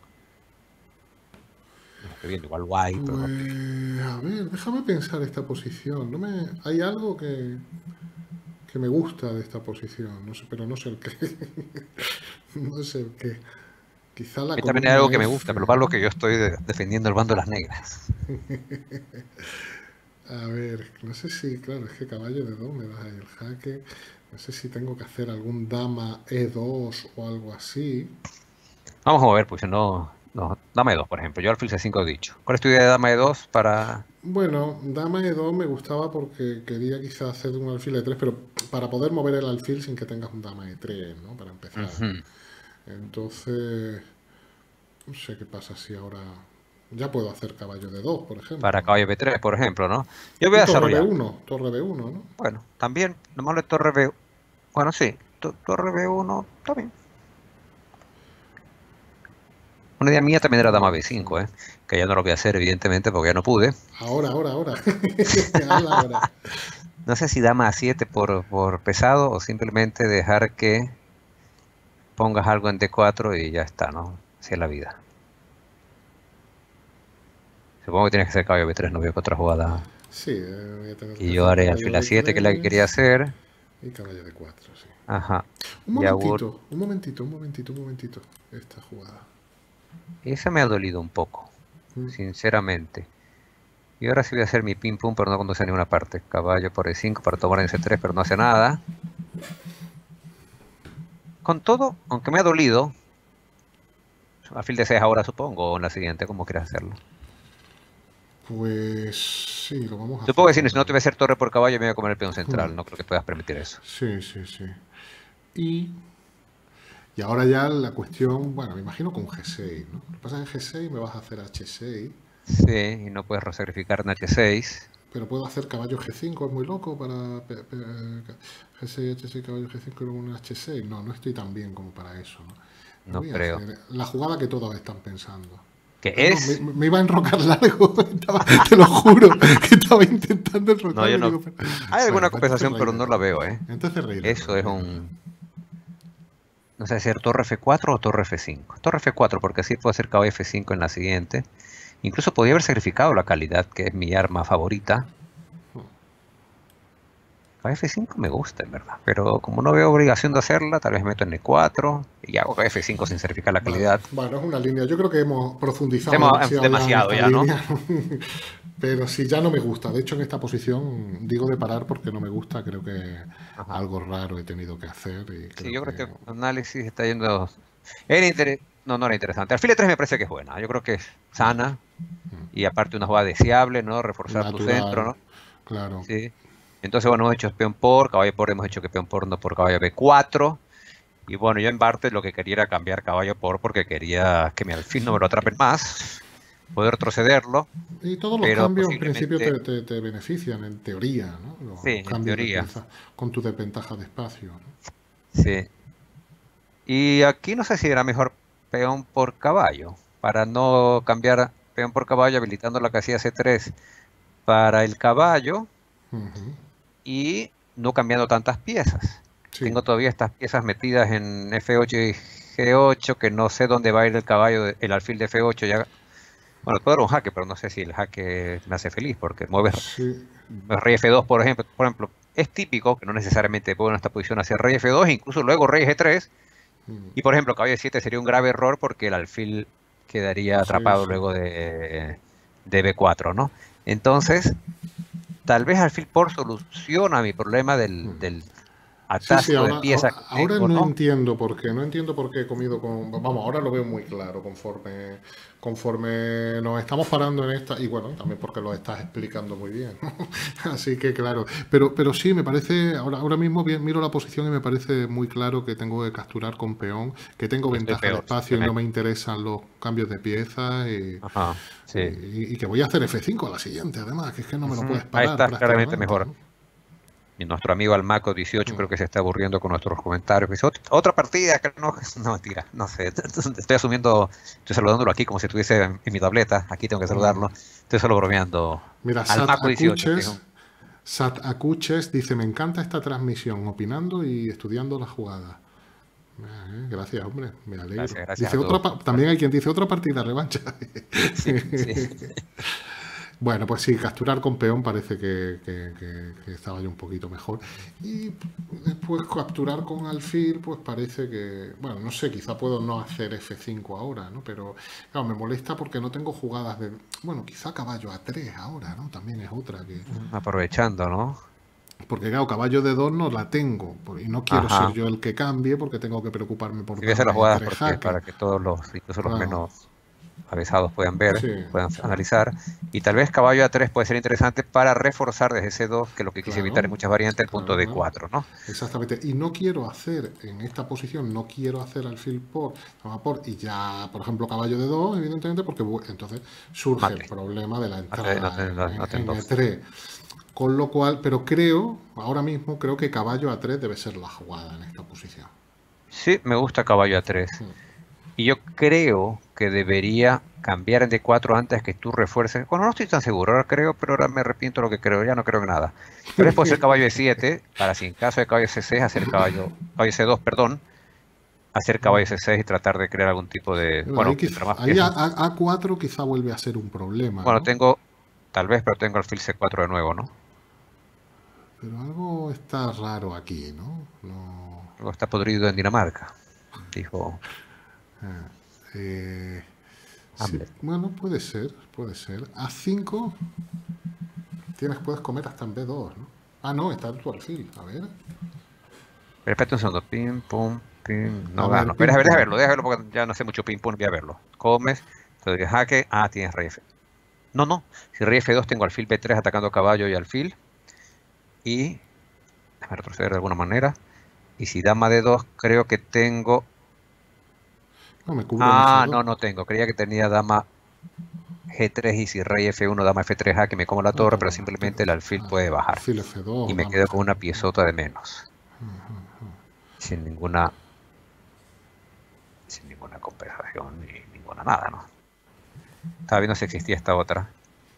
No lo estoy viendo, igual guay, pero no lo estoy viendo. Pues, a ver, déjame pensar esta posición. Hay algo que me gusta de esta posición, no sé, pero no sé el qué. No sé el qué. Quizá A la mí también hay algo columna que me F, gusta, pero para lo ¿no? que yo estoy defendiendo el bando de las negras. A ver, no sé si, claro, es que caballo de 2 me das ahí el jaque. No sé si tengo que hacer algún dama E2 o algo así. Vamos a mover, pues si no, no, dama E2, por ejemplo. Yo alfil C5 he dicho. ¿Cuál es tu idea de dama E2 para...? Bueno, dama E2 me gustaba porque quería quizás hacer un alfil E3, pero para poder mover el alfil sin que tengas un dama E3, ¿no? Para empezar. Ujú. Entonces, no sé qué pasa si ahora ya puedo hacer caballo de 2, por ejemplo, Para ¿no? caballo B3, por ejemplo, ¿no? Yo voy Y a desarrollar. Torre B1, ¿no? Bueno, también, nomás de torre B... Bueno, sí, torre B1, está bien. Una idea mía también era dama Sí. B5, ¿eh? Que ya no lo voy a hacer, evidentemente, porque ya no pude. Ahora. Hazla ahora. No sé si dama A7 por pesado o simplemente dejar que pongas algo en D4 y ya está, ¿no? Así es la vida. Supongo que tienes que hacer caballo B3, no veo que otra jugada. Sí, voy a tener que Y yo hacer haré caballo alfil de A7, que es la que quería 3 hacer. y caballo de 4, sí. Ajá. Un Y hago... momentito, un momentito, un momentito, un momentito. Esta jugada. Esa me ha dolido un poco, Mm. sinceramente. Y ahora sí voy a hacer mi ping pong, pero no conduce a ninguna parte. Caballo por E5 para tomar en C3, pero no hace nada. Con todo, aunque me ha dolido, alfil de 6 ahora supongo, o en la siguiente, como quieras hacerlo. Pues sí, lo vamos a Supongo hacer que si ahora. no te voy a hacer torre por caballo, me voy a comer el peón Mm. central. No creo que puedas permitir eso. Sí, sí, sí. Y, y ahora ya la cuestión, bueno, me imagino con G6, ¿no? Lo que pasa es que en G6 me vas a hacer H6, Sí, y no puedes sacrificar en H6. pero puedo hacer caballo G5, es muy loco para G6, H6, caballo G5 y luego un H6. No, no estoy tan bien como para eso, ¿no? Me No voy a creo. hacer la jugada que todos están pensando. ¿Qué Ah, no, es? me iba a enrocar largo. Te lo juro que estaba intentando No, yo enrocarme. Y no. digo, Hay bueno, alguna pues entonces compensación, rey pero de no la 2. veo, ¿eh? Entonces rey de 2, Eso es rey de 2. un... No sé, hacer torre F4 o torre F5. Torre F4, porque así puedo hacer caballo F5 en la siguiente. Incluso podría haber sacrificado la calidad, que es mi arma favorita. Caballo F5 me gusta, en verdad. Pero como no veo obligación de hacerla, tal vez meto en E4 y hago caballo F5 sin sacrificar la Vale, calidad. bueno, es una línea. Yo creo que hemos profundizado Hemos demasiado ya en demasiado esta ya, ¿no? línea. Pero sí, ya no me gusta. De hecho, en esta posición digo de parar porque no me gusta. Creo que Ajá. algo raro he tenido que hacer y Sí, creo yo creo que... que este análisis está yendo... No, no era interesante. Alfil 3 me parece que es buena. Yo creo que es Vale, sana y aparte una jugada deseable, ¿no? Reforzar tu centro, natural, ¿no? claro. Sí. Entonces, bueno, hemos hecho peón por, caballo por, hemos hecho que peón por no por caballo B4. Y bueno, yo en Bartes lo que quería era cambiar caballo por porque quería que mi alfil no me lo atrapen más, poder retrocederlo, Y todos los pero cambios en principio posiblemente, te benefician, en teoría, ¿no? sí, Los en cambios de teoría, piezas con tu desventaja de espacio, ¿no? sí. Y aquí no sé si era mejor peón por caballo, para no cambiar peón por caballo, habilitando la casilla C3 para el caballo Ujú. y no cambiando tantas piezas. Sí, Tengo todavía estas piezas metidas en F8 y G8, que no sé dónde va a ir el caballo, el alfil de F8. Ya, bueno, puedo dar un jaque, pero no sé si el jaque me hace feliz, porque mueves Sí. rey F2, por ejemplo. Es típico que no necesariamente puedo en esta posición hacer rey F2, incluso luego rey G3. Y por ejemplo, caballo E7 sería un grave error porque el alfil quedaría Sí, atrapado sí. luego de B4, ¿no? Entonces, tal vez alfil por soluciona mi problema del Sí, sí, atasco de ahora, pieza que ahora tengo, no ¿no? entiendo por qué, no entiendo por qué he comido con... Vamos, ahora lo veo muy claro conforme nos estamos parando en esta, y bueno, también porque lo estás explicando muy bien, ¿no? Así que claro, pero sí, me parece, ahora mismo miro la posición y me parece muy claro que tengo que capturar con peón, que tengo Yo estoy ventaja de peor, espacio y no simplemente. me interesan los cambios de piezas Ajá, sí. y que voy a hacer F5 a la siguiente, además, que es que no me lo Ujú, puedes ahí parar está, claramente prácticamente, mejor. ¿no? Y nuestro amigo Almaco18 creo que se está aburriendo con nuestros comentarios. Dice, otra partida, que no, no, mentira, no sé. Estoy asumiendo, estoy saludándolo aquí como si estuviese en mi tableta. Aquí tengo que saludarlo. Estoy solo bromeando. Mira, Almaco18, que es un... Sat Acuches dice, me encanta esta transmisión, opinando y estudiando la jugada. Gracias, hombre, me alegro. Gracias a Dice todos. también hay quien dice otra partida revancha. Sí, sí. Bueno, pues sí, capturar con peón parece que estaba yo un poquito mejor. Y después capturar con alfil, pues parece que, bueno, no sé, quizá puedo no hacer F5 ahora, ¿no? Pero claro, me molesta porque no tengo jugadas de, bueno, quizá caballo A3 ahora, ¿no? También es otra que... Aprovechando, ¿no? Porque claro, caballo de 2 no la tengo. Y no quiero ser Ajá. yo el que cambie porque tengo que preocuparme por Y voy a hacer las dama jugadas E3 porque jaque. para que todos los, incluso los Claro, menos avisados puedan ver, sí, puedan sí, analizar. Y tal vez caballo A3 puede ser interesante para reforzar desde C2, que lo que quise evitar claro, en muchas variantes, el punto claro, claro. D4, ¿no? Exactamente. Y no quiero hacer en esta posición, no quiero hacer alfil por, dama por y ya, por ejemplo, caballo de 2 evidentemente, porque entonces surge el Mate. problema de la Mate, no, entrada no ten en dos. E3. Con lo cual, pero creo, ahora mismo, creo que caballo A3 debe ser la jugada en esta posición. Sí, me gusta caballo A3. Y yo creo que debería cambiar en D4 antes que tú refuerces. Bueno, no estoy tan seguro, ahora creo, pero ahora me arrepiento de lo que creo, ya no creo en nada. Tal vez puedo hacer caballo E7, para si en caso de caballo C6, hacer caballo C2, perdón, hacer caballo C6 y tratar de crear algún tipo de, Bueno, bueno, mientras más ahí piezas. A4 quizá vuelve a ser un problema, Bueno, ¿no? tengo, tal vez, pero tengo alfil C4 de nuevo, ¿no? Pero algo está raro aquí, ¿no? No. Luego está podrido en Dinamarca, dijo eh, sí, Hamlet. bueno, puede ser, puede ser. A5 puedes comer hasta en B2, ¿no? Ah, no, está tu alfil. A ver. Pero espérate un segundo, pim, pum, pim, A no ver, gano. pim Deja pum. verlo, deja verlo porque ya no sé mucho pim, pum, voy a verlo. Comes, entonces jaque, tienes rey F. No, no, si rey F2 tengo alfil B3 atacando caballo y alfil, y déjame retroceder de alguna manera, y si dama D2 creo que tengo... No, me cubro en F2. No, no tengo, creía que tenía dama G3 y si rey F1, dama F3, jaque me como la No, torre, pero pero simplemente el alfil puede bajar, alfil y F2, me dama quedo con una F2. piezota de menos, sin ninguna compensación ni ninguna nada, ¿no? Estaba viendo si existía esta otra.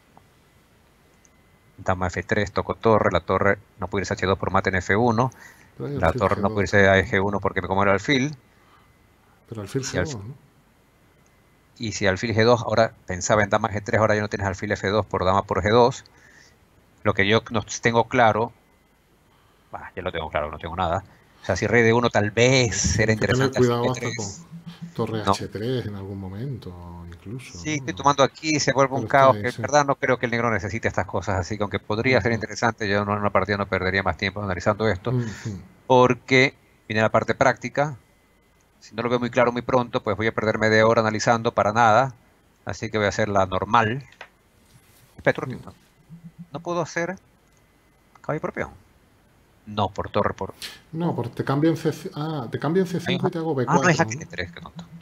Dama F3, toco torre, la torre no puede irse a H2 por mate en F1, Pero hay la alfil torre no G2 puede irse a también. G1 porque me como el alfil, Pero alfil y si, G2, ¿no? y si alfil G2, ahora pensaba en dama G3, ahora ya no tienes alfil F2 por dama por G2, lo que yo no tengo claro, ya lo tengo claro, no tengo nada, o sea, si rey de 1 tal vez era Tienes que tener interesante alfil cuidado hasta con B3, torre ¿no? H3 en algún momento, incluso, Sí, ¿no? estoy tomando aquí, se vuelve un Pero está caos, ahí, que en sí. verdad no creo que el negro necesite estas cosas, así que aunque podría ser interesante, yo en una partida no perdería más tiempo analizando esto, porque viene la parte práctica. Si no lo veo muy claro muy pronto, pues voy a perder media hora analizando para nada. Así que voy a hacer la normal. Espera un ratito. ¿No puedo hacer caballo por peón? No, por torre, por... No, porque te cambio en te cambio en ¿Hay un C5 y te jaque? hago No hay B4, jaque ¿no? G3, qué tonto.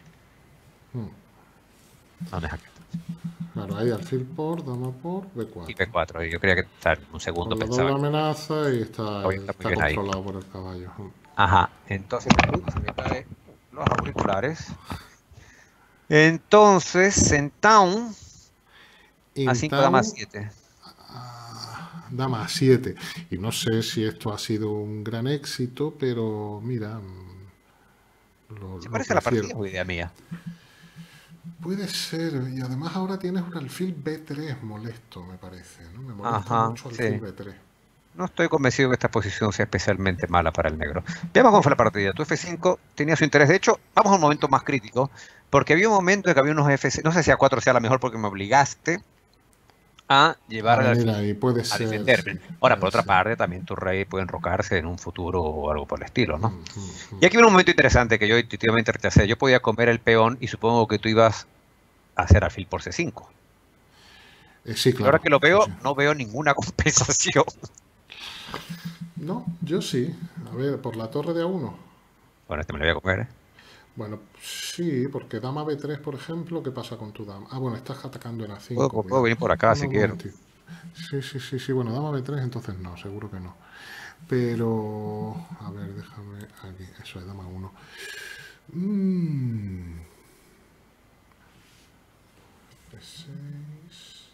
No, no hay jaque. Claro, ahí alfil por, dama por, Y B4. B4. Y yo creía que tal, un segundo Con la pensaba doble que amenaza y el caballo está muy está bien ahí. controlado por el caballo. Ajá, entonces se me caen los auriculares. Entonces, en Town, In A5 dama town, 7. dama a 7. Y no sé si esto ha sido un gran éxito, pero mira, Se lo parece a la prefiero. partida, o idea mía. Puede ser, y además ahora tienes un alfil B3 molesto, me parece, ¿no? Me molesta Ajá, mucho alfil sí. B3. No estoy convencido que esta posición sea especialmente mala para el negro. Veamos cómo fue la partida. Tu F5 tenía su interés. De hecho, vamos a un momento más crítico, porque había un momento en que había unos F6. No sé si A4 sea la mejor porque me obligaste a A llevar al venir alfil ahí, puede a ser, defenderme. sí, Ahora, por puede otra ser. parte, también tu rey puede enrocarse en un futuro o algo por el estilo, ¿no? Mm, mm, Y mm. aquí viene un momento interesante que yo intuitivamente rechacé. Yo podía comer el peón y supongo que tú ibas a hacer alfil por C5. Sí, Pero ahora claro, que lo sí, veo, sí. no veo ninguna compensación. No, yo sí. A ver, por la torre de A1. Bueno, este me lo voy a comer, ¿eh? Bueno, sí, porque dama B3, por ejemplo, ¿qué pasa con tu dama? Ah, bueno, estás atacando en A5, Puedo cuidado. venir por acá No, si no, un quiero. momentito. Sí, sí, sí, sí, bueno, dama B3, entonces no, seguro que no. Pero, a ver, déjame aquí, eso es dama 1. Mmm, B6.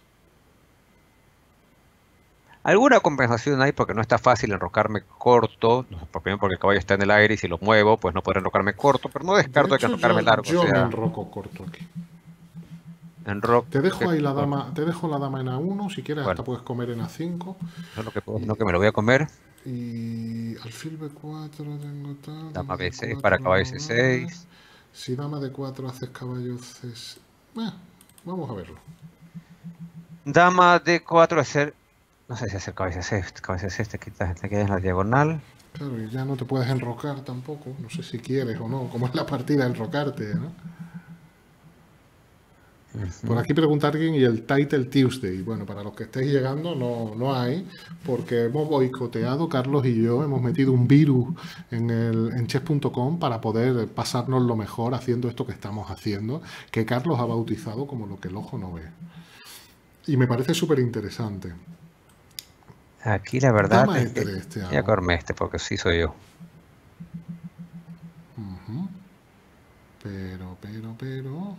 Alguna compensación hay porque no está fácil enrocarme corto. Primero porque el caballo está en el aire y si lo muevo, pues no podré enrocarme corto. Pero no De descarto que hecho, enrocarme largo. O yo me sea, enroco corto aquí. Te dejo enroque ahí la corto. dama, te dejo la dama en A1, si quieres hasta Bueno, puedes comer en A5. eso es lo que puedo, Y, no que me lo voy a comer. y alfil B4 tengo tal, Dama dama B6 D4 para no caballo lo vale. C6. Si dama D4 haces caballo C6. Vamos a verlo. Dama D4 hacer. No sé si hacer caballo C6. Caballo C6 te quedas en la diagonal. Claro, y ya no te puedes enrocar tampoco. No sé si quieres o no. Como es la partida, enrocarte, ¿no? Por Ujú. aquí pregunta alguien y el Title Tuesday. Bueno, para los que estéis llegando no hay, porque hemos boicoteado, Carlos y yo, hemos metido un virus en chess.com para poder pasarnos lo mejor haciendo esto que estamos haciendo, que Carlos ha bautizado como lo que el ojo no ve. Y me parece súper interesante. Aquí la verdad Dama es que E3 te ya hago. corme este porque sí soy yo. Pero.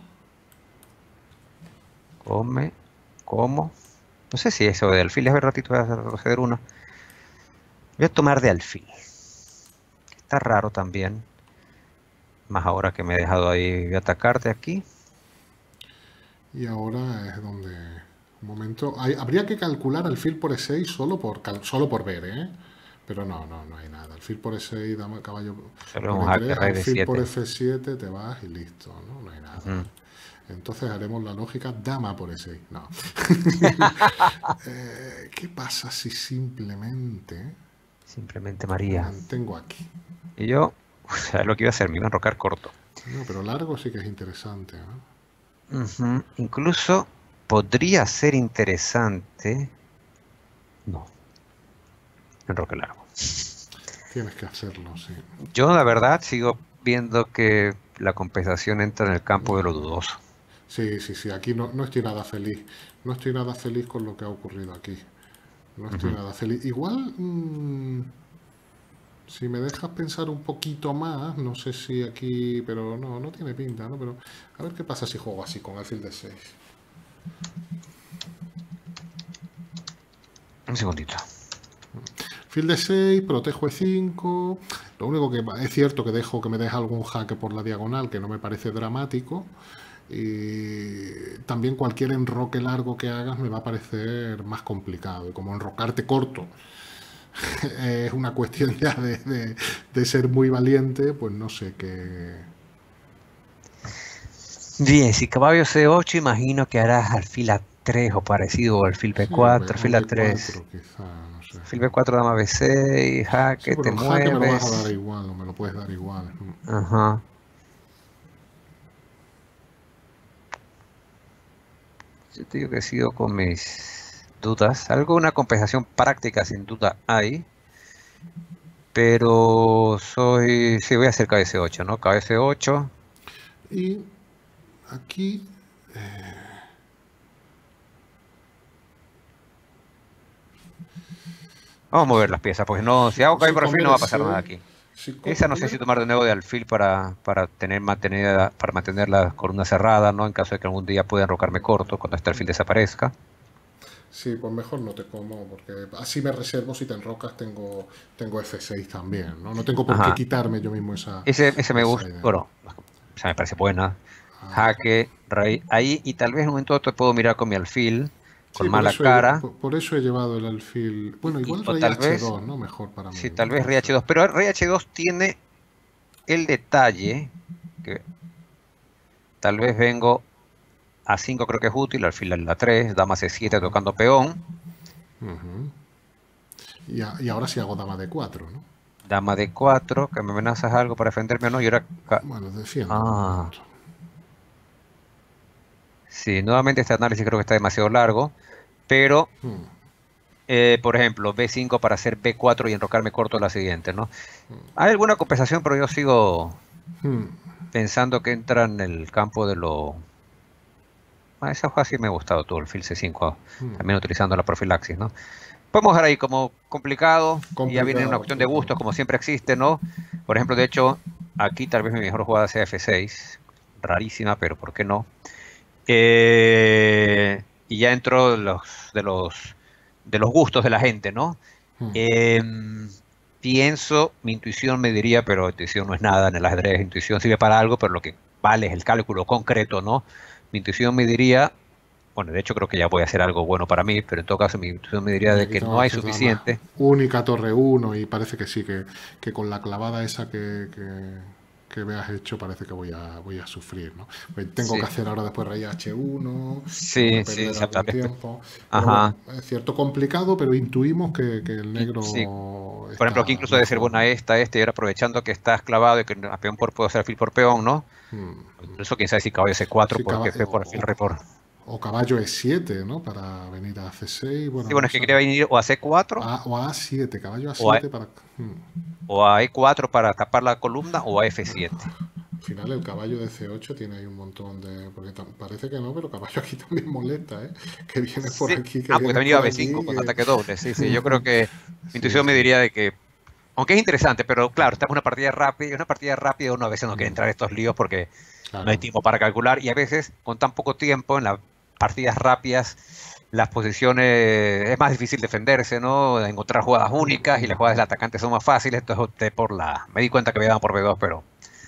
Come, como. No sé si eso de alfil es ver ratito, voy a retroceder una. Voy a tomar de alfil. Está raro también. Más ahora que me he dejado ahí de atacarte aquí. Y ahora es donde. Un momento. Habría que calcular alfil por E6 solo por ver, ¿eh? Pero no hay nada. Alfil por E6, dama, caballo Solo por un jaque E3, rey de alfil por 7. F7, te vas y listo, ¿no? No hay nada. Ujú. Entonces haremos la lógica dama por E6. No. ¿Qué pasa si simplemente Simplemente me María. mantengo aquí? Y yo, o sea, lo que iba a hacer, me iba a enrocar corto. No, pero largo sí que es interesante, ¿no? Ujú. Incluso podría ser interesante. No, enroque largo. Tienes que hacerlo, sí. Yo, la verdad, sigo viendo que la compensación entra en el campo de lo dudoso. Sí, sí, sí, aquí no estoy nada feliz. No estoy nada feliz con lo que ha ocurrido aquí. No estoy Ujú. nada feliz. Igual, si me dejas pensar un poquito más, no sé si aquí, pero no tiene pinta, ¿no? Pero a ver qué pasa si juego así con alfil de 6. Un segundito. Alfil de 6, protejo E5. Lo único que es cierto que dejo que me deja algún jaque por la diagonal, que no me parece dramático. Y también cualquier enroque largo que hagas me va a parecer más complicado. Y como enrocarte corto es una cuestión ya de ser muy valiente, pues no sé qué. Bien, si caballo C8, imagino que harás alfil A3 o parecido, o alfil Sí, o, B4, o alfil A3. B4 quizá, no sé. Alfil B4, dama B6, Sí, jaque, pero te el jaque me lo vas a dar mueves. igual, o me lo puedes dar igual. Ajá. Yo te digo que sigo con mis dudas. Alguna compensación práctica sin duda hay, pero sí, voy a hacer KS8, ¿no? KS8. Y aquí, Vamos a mover las piezas, porque no, si hago caballo si por alfil no comer va a pasar nada ese, aquí. si Esa no sé si comer, tomar de nuevo de alfil para mantener la columna cerrada, ¿no? En caso de que algún día pueda enrocarme corto cuando este alfil desaparezca. Sí, pues mejor no te como, porque así me reservo, si te enrocas tengo F6 también, ¿no? No tengo por qué Ajá. quitarme yo mismo esa, Ese me esa gusta, idea. bueno, o sea, me parece buena. Ah, Jaque, rey, ahí, y tal vez en un momento te puedo mirar con mi alfil, con sí, mala cara, por eso he llevado el alfil. Bueno, igual o rey tal vez, H2, ¿no? Mejor para mí, sí, ¿no? tal vez No rey sé. H2, pero rey H2 tiene el detalle, que tal vez vengo a 5 creo que es útil, alfil a la 3 dama C7 tocando peón, Y ahora sí hago dama de 4, ¿no? dama D4, que me amenazas algo para defenderme o no, y ahora... Bueno, defiendo de Ah, momento. sí, nuevamente este análisis creo que está demasiado largo, pero, por ejemplo, B5 para hacer B4 y enrocarme corto la siguiente, ¿no? Hay alguna compensación, pero yo sigo pensando que entra en el campo de lo... Ah, esa hoja sí me ha gustado todo, el fil C5, también utilizando la profilaxis, ¿no? Podemos dejar ahí como complicado, y ya viene una Complicado, cuestión de claro. gustos, como siempre existe, ¿no? Por ejemplo, de hecho, aquí tal vez mi mejor jugada sea F6, rarísima, pero ¿por qué no? Y ya entro de los gustos de la gente, ¿no? Em, Pienso, mi intuición me diría, pero intuición no es nada en el ajedrez, intuición sirve para algo, pero lo que vale es el cálculo concreto, ¿no? Mi intuición me diría, bueno, de hecho creo que ya voy a hacer algo bueno para mí, pero en todo caso mi intuición me diría Y de aquí que tengo no que hay hacer dama suficiente. única, torre uno y parece que sí, que con la clavada esa que me has hecho parece que voy a sufrir, ¿no? Pues tengo que Sí, hacer ahora después rey H1, tengo que sí, sí, perder sí, tal algún vez, tiempo, pero bueno, ajá, es cierto complicado, pero intuimos que el sí. negro Por ejemplo, aquí está incluso debe ser mejor, buena ¿no? esta, y ahora aprovechando que estás clavado y que a peón por puedo hacer alfil por peón, ¿no? O incluso quién sabe si caballo C4 Sí, porque F por alfil, re por... o caballo E7, ¿no? Para venir a C6, Sí, bueno, bueno, no es que sé. quería venir o a C4 O a A7, caballo o a, A7 para... o a E4 para tapar la columna o a F7. Al final el caballo de C8 tiene ahí un montón de... Porque parece que no, pero caballo aquí también molesta, ¿eh? Que vienes por Sí. aquí, que Ah, porque vienes también iba por a B5 aquí, con que... ataque doble. Sí, sí. Yo creo que mi Sí, intuición me sí, diría de que, aunque es interesante, pero claro, estamos en una partida rápida, uno a veces no quiere entrar en estos líos porque no hay claro. tiempo para calcular y a veces con tan poco tiempo en las partidas rápidas las posiciones es más difícil defenderse, ¿no? Encontrar jugadas únicas y las jugadas del atacante son más fáciles, entonces opté por la... Me di cuenta que había dado por B2, pero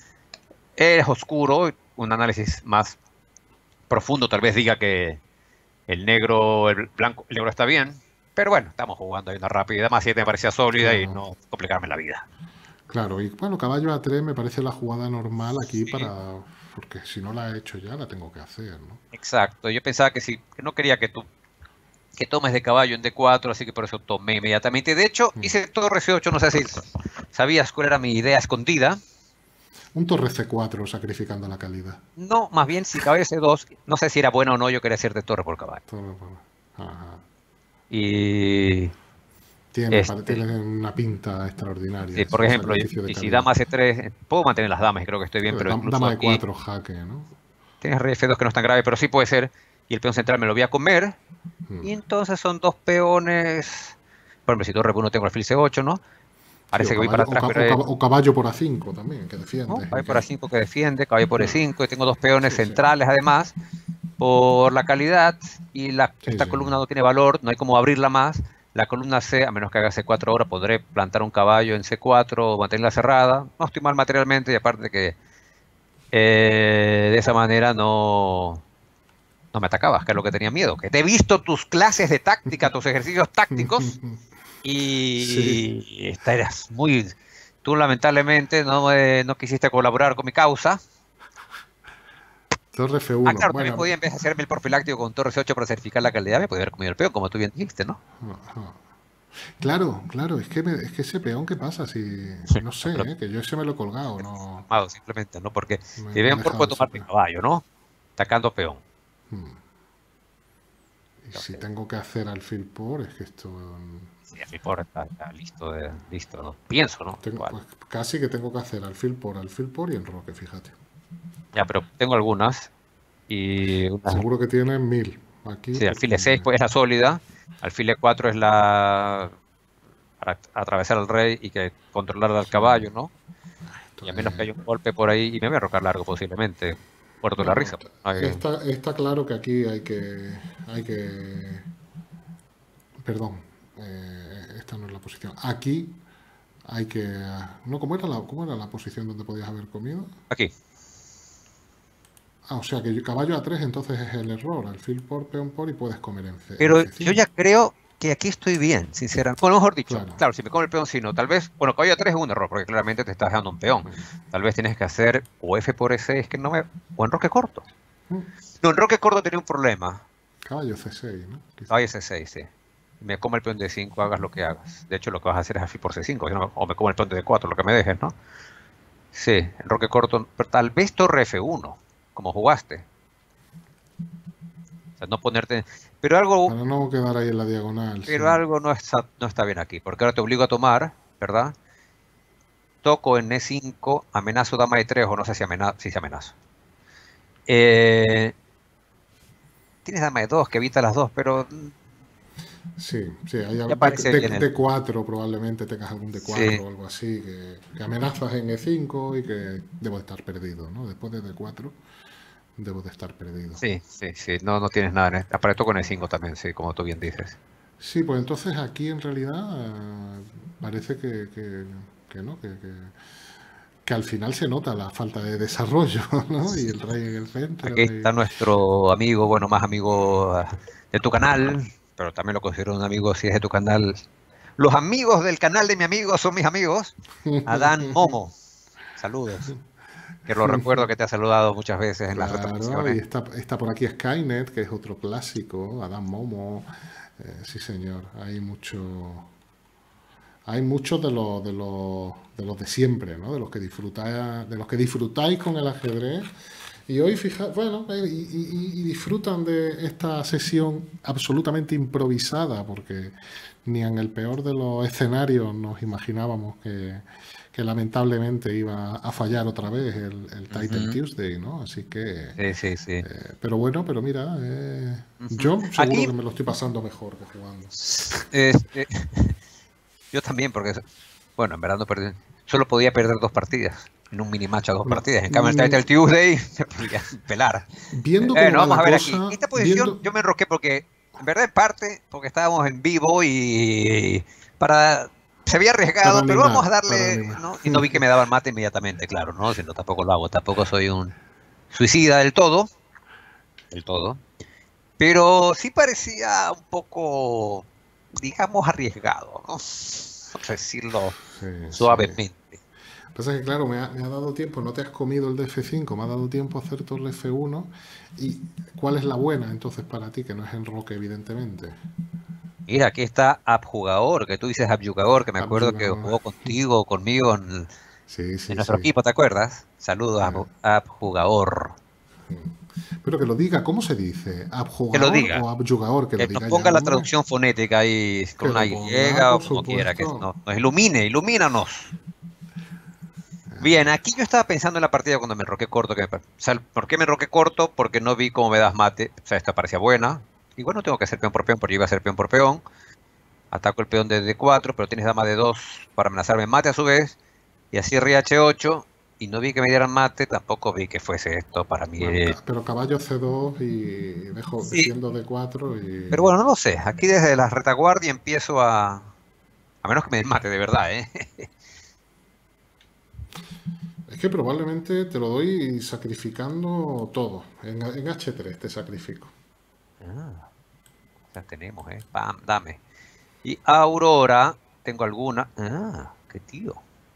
es oscuro, un análisis más profundo tal vez diga que el negro, el blanco, el negro está bien, pero bueno, estamos jugando ahí una rápida, más 7 me parecía sólida y Claro, no complicarme la vida. claro. Y bueno, caballo A3 me parece la jugada normal aquí Sí, para... Porque si no la he hecho ya, la tengo que hacer, ¿no? exacto. Yo pensaba que sí, que no quería que tú que tomes de caballo en D4, así que por eso tomé inmediatamente. De hecho, hice torre C8, no sé si sabías cuál era mi idea escondida. Un torre C4 sacrificando la calidad. No, más bien si caballo C2, no sé si era bueno o no, yo quería hacer de torre por caballo. Ajá. Y Tiene este, una pinta extraordinaria sí, por ese ejemplo, sacrificio de y si calidad. dama C3, puedo mantener las damas, y creo que estoy bien, pero incluso Dama de aquí 4 jaque, ¿no? tienes rey F2 que no es tan grave, pero sí puede ser. Y el peón central me lo voy a comer. Y entonces son dos peones. Por ejemplo, si torre por uno tengo alfil C8, ¿no? Sí, Parece que voy para atrás, pero hay, o caballo por A5 también, que ¿no? defiende. Caballo por A5 que defiende, caballo por E5, y tengo dos peones Sí, sí. centrales además, por la calidad, y Sí, esta sí. columna no tiene valor, no hay como abrirla más. La columna C, a menos que haga C4 ahora, podré plantar un caballo en C4 o mantenerla cerrada. No estoy mal materialmente, y aparte que de esa manera no me atacabas, que es lo que tenía miedo. Que te he visto tus clases de táctica, tus ejercicios tácticos, Sí. y eras muy... Tú lamentablemente no quisiste colaborar con mi causa. Torre Ah, F1. claro, también Bueno, podía en vez de hacerme el profiláctico con Torre C8 para certificar la calidad, me podía haber comido el peón, como tú bien dijiste, ¿no? claro, claro, es que ese peón, ¿qué pasa? Si, no sé, Pero que yo ese me lo he colgado, no armado simplemente, ¿no? Porque si me he ven por dejado puedo ese tomar mi peón. caballo, ¿no? Atacando peón. Y si Entonces, tengo que hacer alfil por, es que esto... sí, a mi por está listo, listo, ¿no? Pienso, ¿no? Igual. Pues casi que tengo que hacer alfil por y enroque, fíjate. Ya, pero tengo algunas y unas. Seguro que tiene 1000 aquí Sí, alfil porque... E6 pues es la sólida, alfil E4 es la para atravesar al rey y que controlar al Sí, caballo, ¿no? esto Y a menos que es... haya un golpe por ahí, y me voy a arrocar largo posiblemente, muerto de la Bueno, risa. No hay- está claro que aquí hay que perdón, esta no es la posición. Aquí hay que... No, cómo era la posición donde podías haber comido? Aquí. Ah, o sea que caballo A3 entonces es el error. Alfil por, peón por y puedes comer en Pero yo ya C5. creo que aquí estoy bien, sinceramente. Bueno, mejor dicho, Claro. claro, si me come el peón, sí, no. Tal vez, bueno, caballo A3 es un error, porque claramente te estás dejando un peón. Tal vez tienes que hacer o F por E6, que no me... O enroque corto. No, enroque corto tenía un problema. Caballo C6, ¿no? Quizá. Caballo C6, sí. Me come el peón de 5, hagas lo que hagas. De hecho, lo que vas a hacer es alfil por C5, o me come el peón de 4, lo que me dejes, ¿no? Sí, enroque corto, pero tal vez torre F1, como jugaste. O sea, no ponerte... Pero algo, Para no quedar ahí en la diagonal, sí. pero algo no está bien aquí, porque ahora te obligo a tomar, ¿verdad? Toco en E5, amenazo dama E3, o no sé si si se amenazo. Tienes dama E2, que evita las dos, pero Sí, sí, hay ya parece bien el... D4 probablemente tengas algún D4 Sí, o algo así, que amenazas en E5 y que debo de estar perdido, ¿no? Después de D4 debo de estar perdido. sí, sí, sí, no tienes nada. Aparte toco en E5 también, sí, como tú bien dices. Sí, pues entonces aquí en realidad parece que no, que al final se nota la falta de desarrollo, ¿no? Y el rey en el Aquí centro. está nuestro amigo, bueno, más amigo de tu canal, pero también lo considero un amigo si es de tu canal. Los amigos del canal de mi amigo son mis amigos. Adán Momo, saludos. Que lo recuerdo que te ha saludado muchas veces en las Claro, y retransmisiones. está por aquí Skynet, que es otro clásico, Adam Momo, sí señor, hay muchos de los de siempre, ¿no? De los que disfrutáis con el ajedrez. Y hoy, bueno, y disfrutan de esta sesión absolutamente improvisada, porque ni en el peor de los escenarios nos imaginábamos que lamentablemente iba a fallar otra vez el Title Ujú. Tuesday, ¿no? Así que, Sí, sí, sí. pero bueno, pero mira, Ujú. yo seguro Aquí, que me lo estoy pasando mejor que jugando. este, yo también, porque, bueno, en verdad no perdí. Solo podía perder dos partidas. En un minimatch a dos Bueno, partidas. En cambio, en el Title Tuesday me podía pelar. viendo cómo Bueno, va vamos la a ver aquí. cosa, Esta posición viendo... yo me enroqué porque, en verdad, en parte, porque estábamos en vivo y para... Se había Para arriesgado, pero vamos a animar, para darle, animar. ¿no? Y no vi que me daba el mate inmediatamente, claro, ¿no? Si no, tampoco lo hago. Tampoco soy un suicida del todo. Pero sí parecía un poco, digamos, arriesgado, ¿no? Por decirlo Sí, sí. suavemente. Pasa que, claro, me ha dado tiempo, no te has comido el de F5, me ha dado tiempo a hacer torre F1. ¿Y cuál es la buena entonces para ti? Que no es enroque, evidentemente. Mira, aquí está Abjugador, que tú dices Abyugador, que me acuerdo que Abyugador. jugó contigo, conmigo Sí, en sí, nuestro sí. equipo, ¿te acuerdas? Saludos, Eh, Abjugador. pero que lo diga, ¿cómo se dice? Que lo ¿Abjugador diga, o abyugador? Que lo que nos diga ya, ponga la hombre. traducción fonética ahí con Que una lo Y ponga, o por como quiera, que supuesto. nos ilumine, ilumínanos. Bien, aquí yo estaba pensando en la partida cuando me enroqué corto. O sea, ¿por qué me enroqué corto? Porque no vi cómo me das mate. O sea, esta parecía buena. Y bueno, tengo que hacer peón por peón, porque yo iba a hacer peón por peón. Ataco el peón de D4, pero tienes dama de 2 para amenazarme en mate a su vez. Y así RH8. Y no vi que me dieran mate, tampoco vi que fuese esto para mí. Bueno, pero caballo C2 y Sí, defiendo D4 pero y... bueno, no lo sé. Aquí desde la retaguardia empiezo a... A menos que me den mate, de verdad, ¿eh? Es que probablemente te lo doy sacrificando todo. En H3 te sacrifico. Ah, ya tenemos, ¿eh? Pam, dame. Y Aurora, tengo alguna. Ah, qué tío.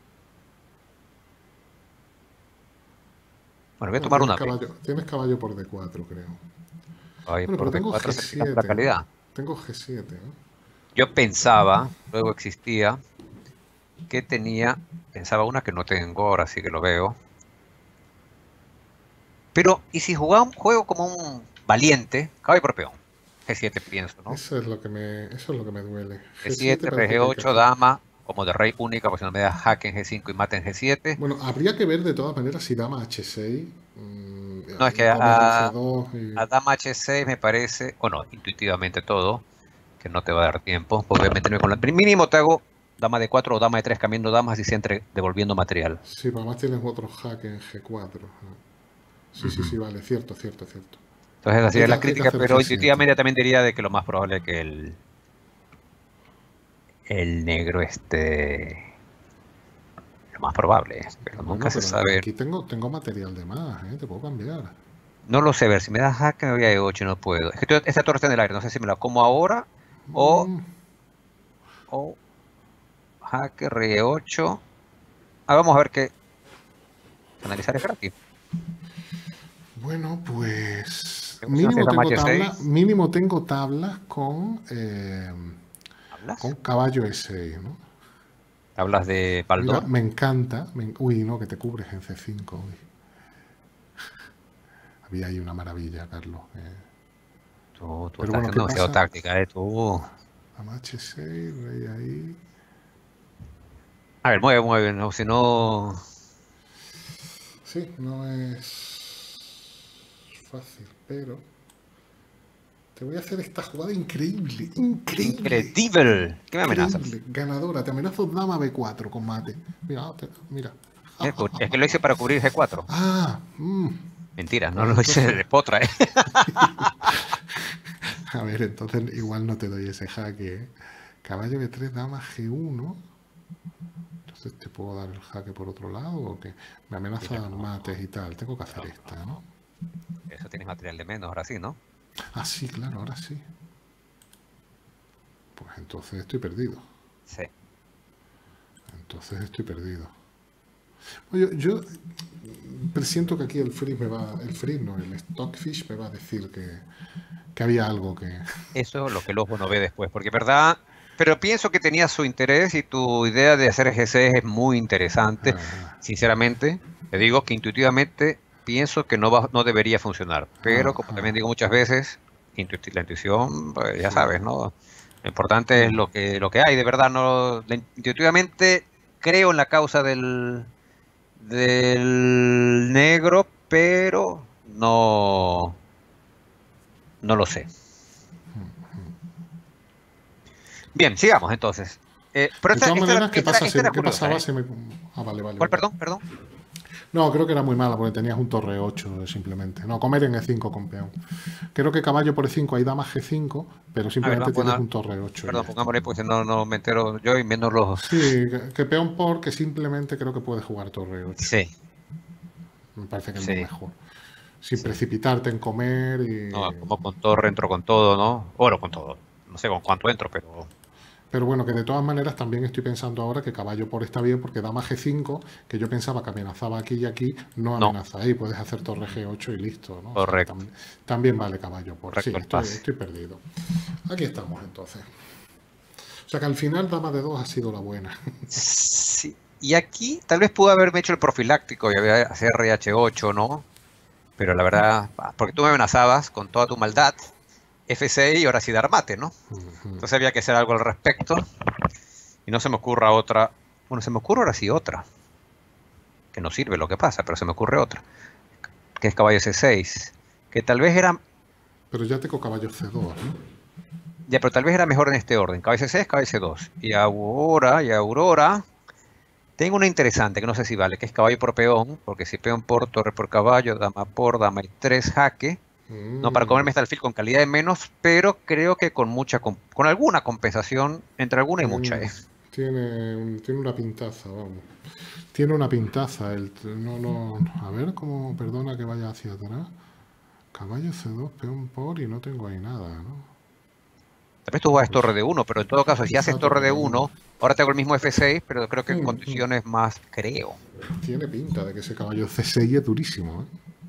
Bueno, voy a Bueno, tomar una vez. tienes caballo por D4, creo. Ay, Bueno, por pero tengo D4 se fija la G7, ¿no? calidad. Tengo G7, ¿no? Yo pensaba, luego existía, que tenía, pensaba una que no tengo, ahora sí que lo veo. Pero, ¿y si jugaba un juego como un valiente? Caballo por peón. G7 pienso, ¿no? Eso es lo que me duele. G7 G7, parece que hay que PG8, hacer. dama, como de rey única, porque si no me da jaque en G5 y mate en G7. Bueno, habría que ver de todas maneras si dama H6 No, es y que pones el C2 a dama H6 me parece, bueno, intuitivamente todo, que no te va a dar tiempo. Pues voy a meterme con la... Mínimo te hago dama de 4 o dama de 3 cambiando damas y siempre devolviendo material. Sí, pero además tienes otro jaque en G4. ¿No? Sí, sí, Ujú. sí, vale, cierto, cierto, cierto. Entonces así Hay es que, la hay que crítica, hacer pero G7. intuitivamente también diría de que lo más probable es el negro esté lo más probable, pero Bueno, nunca se pero sabe. aquí tengo material de más, ¿eh? Te puedo cambiar. No lo sé, ver, si me das jaque me voy a E8 y no puedo. Es que esta torre está en el aire, no sé si me la como ahora o, Mm, o jaque, rey E8. Ah, vamos a ver qué. Analizar es gratis. bueno, pues Luego, si no haces dama H6, mínimo tengo tablas con ¿hablas? caballo E6, ¿no? Hablas de Mira, Baldor. me encanta. Uy, no, que te cubres en C5. Uy. Había ahí una maravilla, Carlos. Tú Pero estás bueno, haciendo ¿qué demasiado pasa? táctica, ¿eh? Tú. Dama H6, rey ahí. A ver, mueve, mueve, no, si no. Sí, no es fácil, pero te voy a hacer esta jugada increíble, increíble, Increíble. ¿Qué me amenazas? increíble. Ganadora, te amenazo dama B4 con mate. Mira, mira. Es que lo hice para cubrir G4. Ah, Mentira, no pues lo hice entonces, de potra, ¿eh? a ver, entonces igual no te doy ese jaque. ¿Eh? Caballo B3, dama G1. Entonces te puedo dar el jaque por otro lado o que me Sí, pero amenaza no. mates y tal. Tengo que hacer No, esta, no, ¿no? no. Eso tienes material de menos, ahora sí, ¿no? Ah, sí, claro, ahora sí. Pues entonces estoy perdido. Sí. Entonces estoy perdido. Oye, yo presiento que aquí el freeze no, el Stockfish me va a decir que había algo que... Eso es lo que el ojo no ve después, porque verdad, pero pienso que tenía su interés y tu idea de hacer GC es muy interesante. Ah, Sinceramente, te digo que intuitivamente pienso que no debería funcionar, pero ah, como también ah, digo muchas veces, la intuición, pues, ya sí. sabes, ¿no? Lo importante es lo que hay, de verdad, no, intuitivamente creo en la causa del negro, pero no lo sé. Bien, sigamos entonces. Pero De todas esta era, maneras, ¿qué esta era, pasa esta era qué curiosa, pasaba ¿eh? si me... Ah, vale, vale, ¿Cuál, vale. perdón? Perdón. No, creo que era muy mala porque tenías un torre 8 simplemente. No, comer en E5 con peón. Creo que caballo por E5 hay dama G5, pero A ver, simplemente vamos a tienes poner, un torre 8 y ya perdón, está. pongámosle, pues si no me entero yo y menos los... Sí, que peón por que simplemente creo que puede jugar torre 8. Sí, Me parece que es lo sí, mejor. Sin sí. precipitarte en comer No, y... como con torre entro con todo, ¿no? Bueno, con todo. No sé con cuánto entro, pero... Pero bueno, que de todas maneras también estoy pensando ahora que caballo por está bien porque dama G5, que yo pensaba que amenazaba aquí y aquí, no No, amenaza ahí. Puedes hacer torre G8 y listo, ¿no? O sea que correcto, también vale caballo por. Sí, correcto el pase. estoy perdido. Aquí estamos entonces. O sea que al final dama de 2 ha sido la buena. Sí. Y aquí tal vez pudo haberme hecho el profiláctico y hacer RH8, ¿no? Pero la verdad, porque tú me amenazabas con toda tu maldad, F6 y ahora sí dar mate, ¿no? Entonces había que hacer algo al respecto. Y no se me ocurra otra. Bueno, se me ocurre ahora sí otra. Que no sirve lo que pasa, pero se me ocurre otra. Que es caballo C6. Que tal vez era. Pero ya tengo caballo C2, ¿no? Ya, pero tal vez era mejor en este orden. Caballo C6, caballo C2. Y Aurora. Tengo una interesante que no sé si vale, que es caballo por peón. Porque si peón por torre por caballo, dama por dama y 3 jaque. No, para Mm, comerme está el alfil con calidad de menos, pero creo que con alguna compensación, entre alguna y mucha, tiene, ¿eh? tiene una pintaza, vamos. Tiene una pintaza. No, no, a ver cómo, perdona que vaya hacia atrás. Caballo C2, peón por y no tengo ahí nada, ¿no? Tal vez tú juegas torre Pues de 1, pero en todo caso, si haces quizá torre torre de de uno. 1, ahora te hago el mismo F6, pero creo que en condiciones más, creo. Tiene pinta de que ese caballo C6 es durísimo, ¿eh?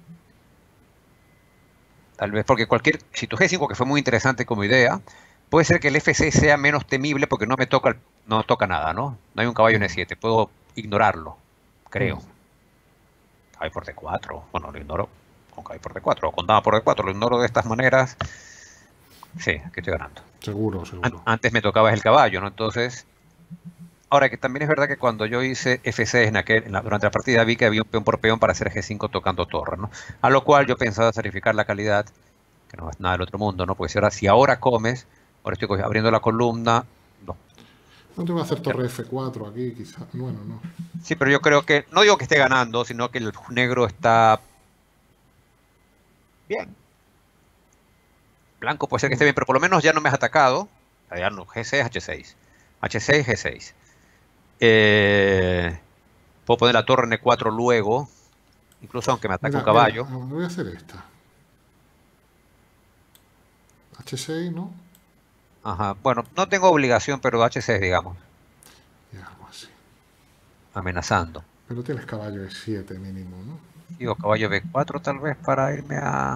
Tal vez porque si tu G5, que fue muy interesante como idea, puede ser que el F6 sea menos temible porque no toca nada, ¿no? No hay un caballo N7, puedo ignorarlo, creo. Caballo por D4, bueno, lo ignoro con caballo por D4 o con dama por D4, lo ignoro de estas maneras. Sí, aquí estoy ganando. Seguro, seguro. Antes me tocaba el caballo, ¿no? Entonces, ahora que también es verdad que cuando yo hice F6 durante la partida vi que había un peón por peón para hacer G5 tocando torre, ¿no? A lo cual yo pensaba sacrificar la calidad, que no es nada del otro mundo, ¿no? Porque si ahora comes, ahora estoy abriendo la columna, no. No te voy a hacer torre F4 aquí, quizá. Bueno, no. Sí, pero yo creo que, no digo que esté ganando, sino que el negro está bien. Blanco puede ser que esté bien, pero por lo menos ya no me has atacado. Ya no, G6, H6. H6, G6. Puedo poner la torre en E4 luego, incluso aunque me ataque un caballo. Mira, voy a hacer esta. H6, ¿no? Ajá. Bueno, no tengo obligación, pero H6, digamos. Y algo así. Amenazando. Pero tienes caballo E7 mínimo, ¿no? Digo, caballo B4 tal vez para irme a...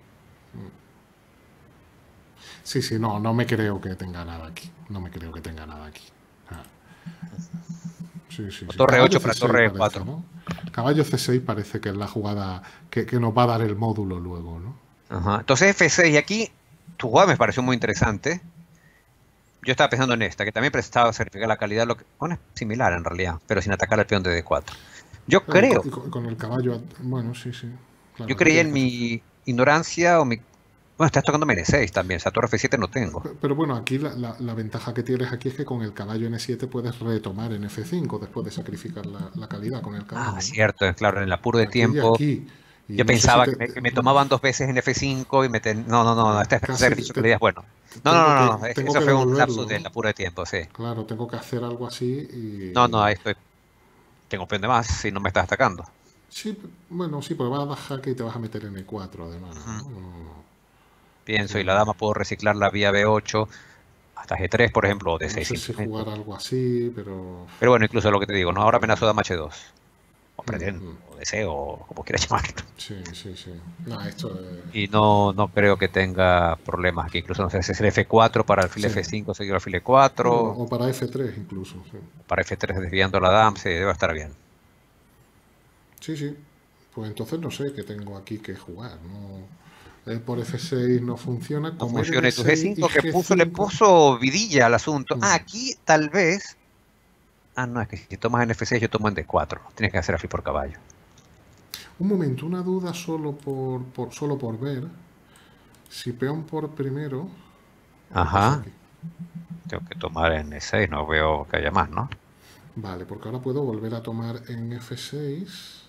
Sí, sí, no me creo que tenga nada aquí. No me creo que tenga nada aquí. Ah. Sí, sí, sí. Torre Caballo 8 para C6 torre parece, 4. ¿no? Caballo C6 parece que es la jugada que nos va a dar el módulo luego, ¿no? Ajá. Entonces F6, y aquí tu jugada me pareció muy interesante. Yo estaba pensando en esta, que también prestaba certificar la calidad, lo que bueno, es similar en realidad, pero sin atacar al peón de D4. Yo Claro, creo, con el caballo, bueno, sí, sí. Claro, yo aquí creía tienes en que hacer. mi ignorancia o mi... Bueno, estás tocando N6 también, o sea, torre F7 no tengo. Pero bueno, aquí la ventaja que tienes aquí es que con el caballo N7 puedes retomar en F5 después de sacrificar la calidad con el Ah, caballo, ¿no? cierto, claro, en el apuro de Aquí y tiempo. aquí. Y Yo no sé si pensaba que me tomaban 2 veces en F5 y No, no, no, este casi sacrificio que le digas, bueno. No, no, tengo no, que, no, tengo eso que fue un lapsus devolverlo, del ¿no? apuro de tiempo, sí. Claro, tengo que hacer algo así No, no, y... ahí estoy. Tengo peón de más si no me estás atacando. Sí, bueno, sí, pero vas a bajar que te vas a meter en E4 además, Ujú. ¿no? Pienso, y la Sí. dama puedo reciclar la vía B8 hasta G3, por ejemplo, o No D6 sé si simplemente. jugar algo así, pero... Pero bueno, incluso lo que te digo, ¿no? No Ahora creo. amenazo dama H2. O pretendo, o deseo, o como quieras llamarlo. Sí, sí, sí. No, esto es... Y no creo que tenga problemas aquí. Incluso no sé si es el F4 para alfil Sí. F5 seguido alfil E4. O para F3 incluso, sí. Para F3 desviando la dama, sí, debe estar bien. Sí, sí. Pues entonces no sé qué tengo aquí que jugar, ¿no? Por F6 no funciona. No Comer en funciona. Y tu E6 y G5 que puso, le G5. puso vidilla al asunto. Ah, aquí tal vez. Ah, no, es que si tomas en F6 yo tomo en D4. Tienes que hacer alfil por caballo. Un momento, una duda solo por ver. Si peón por primero, ¿qué pasa Ajá. aquí? Tengo que tomar en E6, no veo que haya más, ¿no? Vale, porque ahora puedo volver a tomar en F6.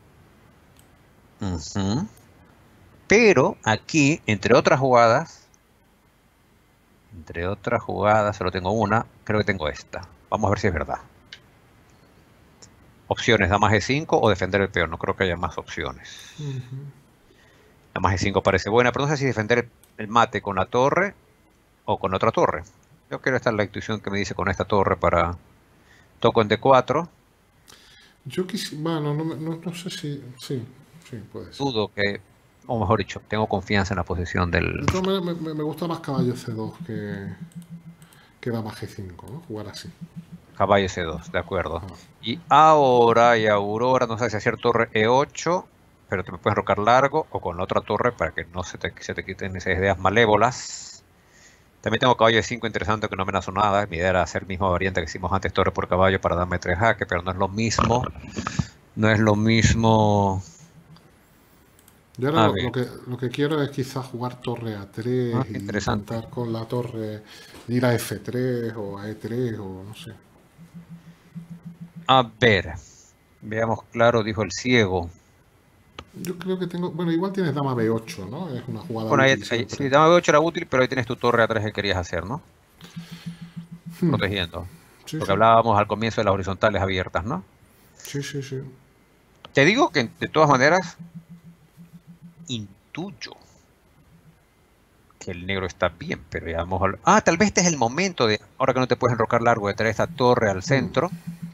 Ujú. Pero aquí, entre otras jugadas, solo tengo una, creo que tengo esta. Vamos a ver si es verdad. Opciones, dama G5 o defender el peón. No creo que haya más opciones. Dama G5 parece buena, pero no sé si defender el mate con la torre o con otra torre. Yo quiero estar la intuición que me dice con esta torre para... Toco en D4. Yo quisiera, bueno, no sé si, sí, sí, puede ser. Dudo que, o mejor dicho, tengo confianza en la posición del De todas maneras, me gusta más caballo C2 que dama G5, ¿no? Jugar así. caballo C2, de acuerdo. Ah, Y ahora, Aurora, no sé si hacer torre E8, pero te me puedes rocar largo, o con la otra torre para que no se te quiten esas ideas malévolas. También tengo caballo E5 interesante que no amenazo nada. Mi idea era hacer el mismo variante que hicimos antes, torre por caballo para darme 3 jaque, pero no es lo mismo. No es lo mismo. yo ahora A ver, lo que quiero es quizás jugar torre A3 qué y interesante. intentar con la torre ir a F3 o a E3 o no sé. A ver, veamos claro, dijo el ciego. Yo creo que tengo, bueno, igual tienes dama B8, ¿no? Es una jugada Bueno, útil sí, siempre. dama B8 era útil, pero ahí tienes tu torre A3 que querías hacer, ¿no? Protegiendo. Sí, Lo que sí, hablábamos al comienzo de las horizontales abiertas, ¿no? sí, sí, sí. Te digo que de todas maneras, intuyo que el negro está bien, pero ya vamos a... Ah, tal vez este es el momento de, ahora que no te puedes enrocar largo, de traer esta torre al centro.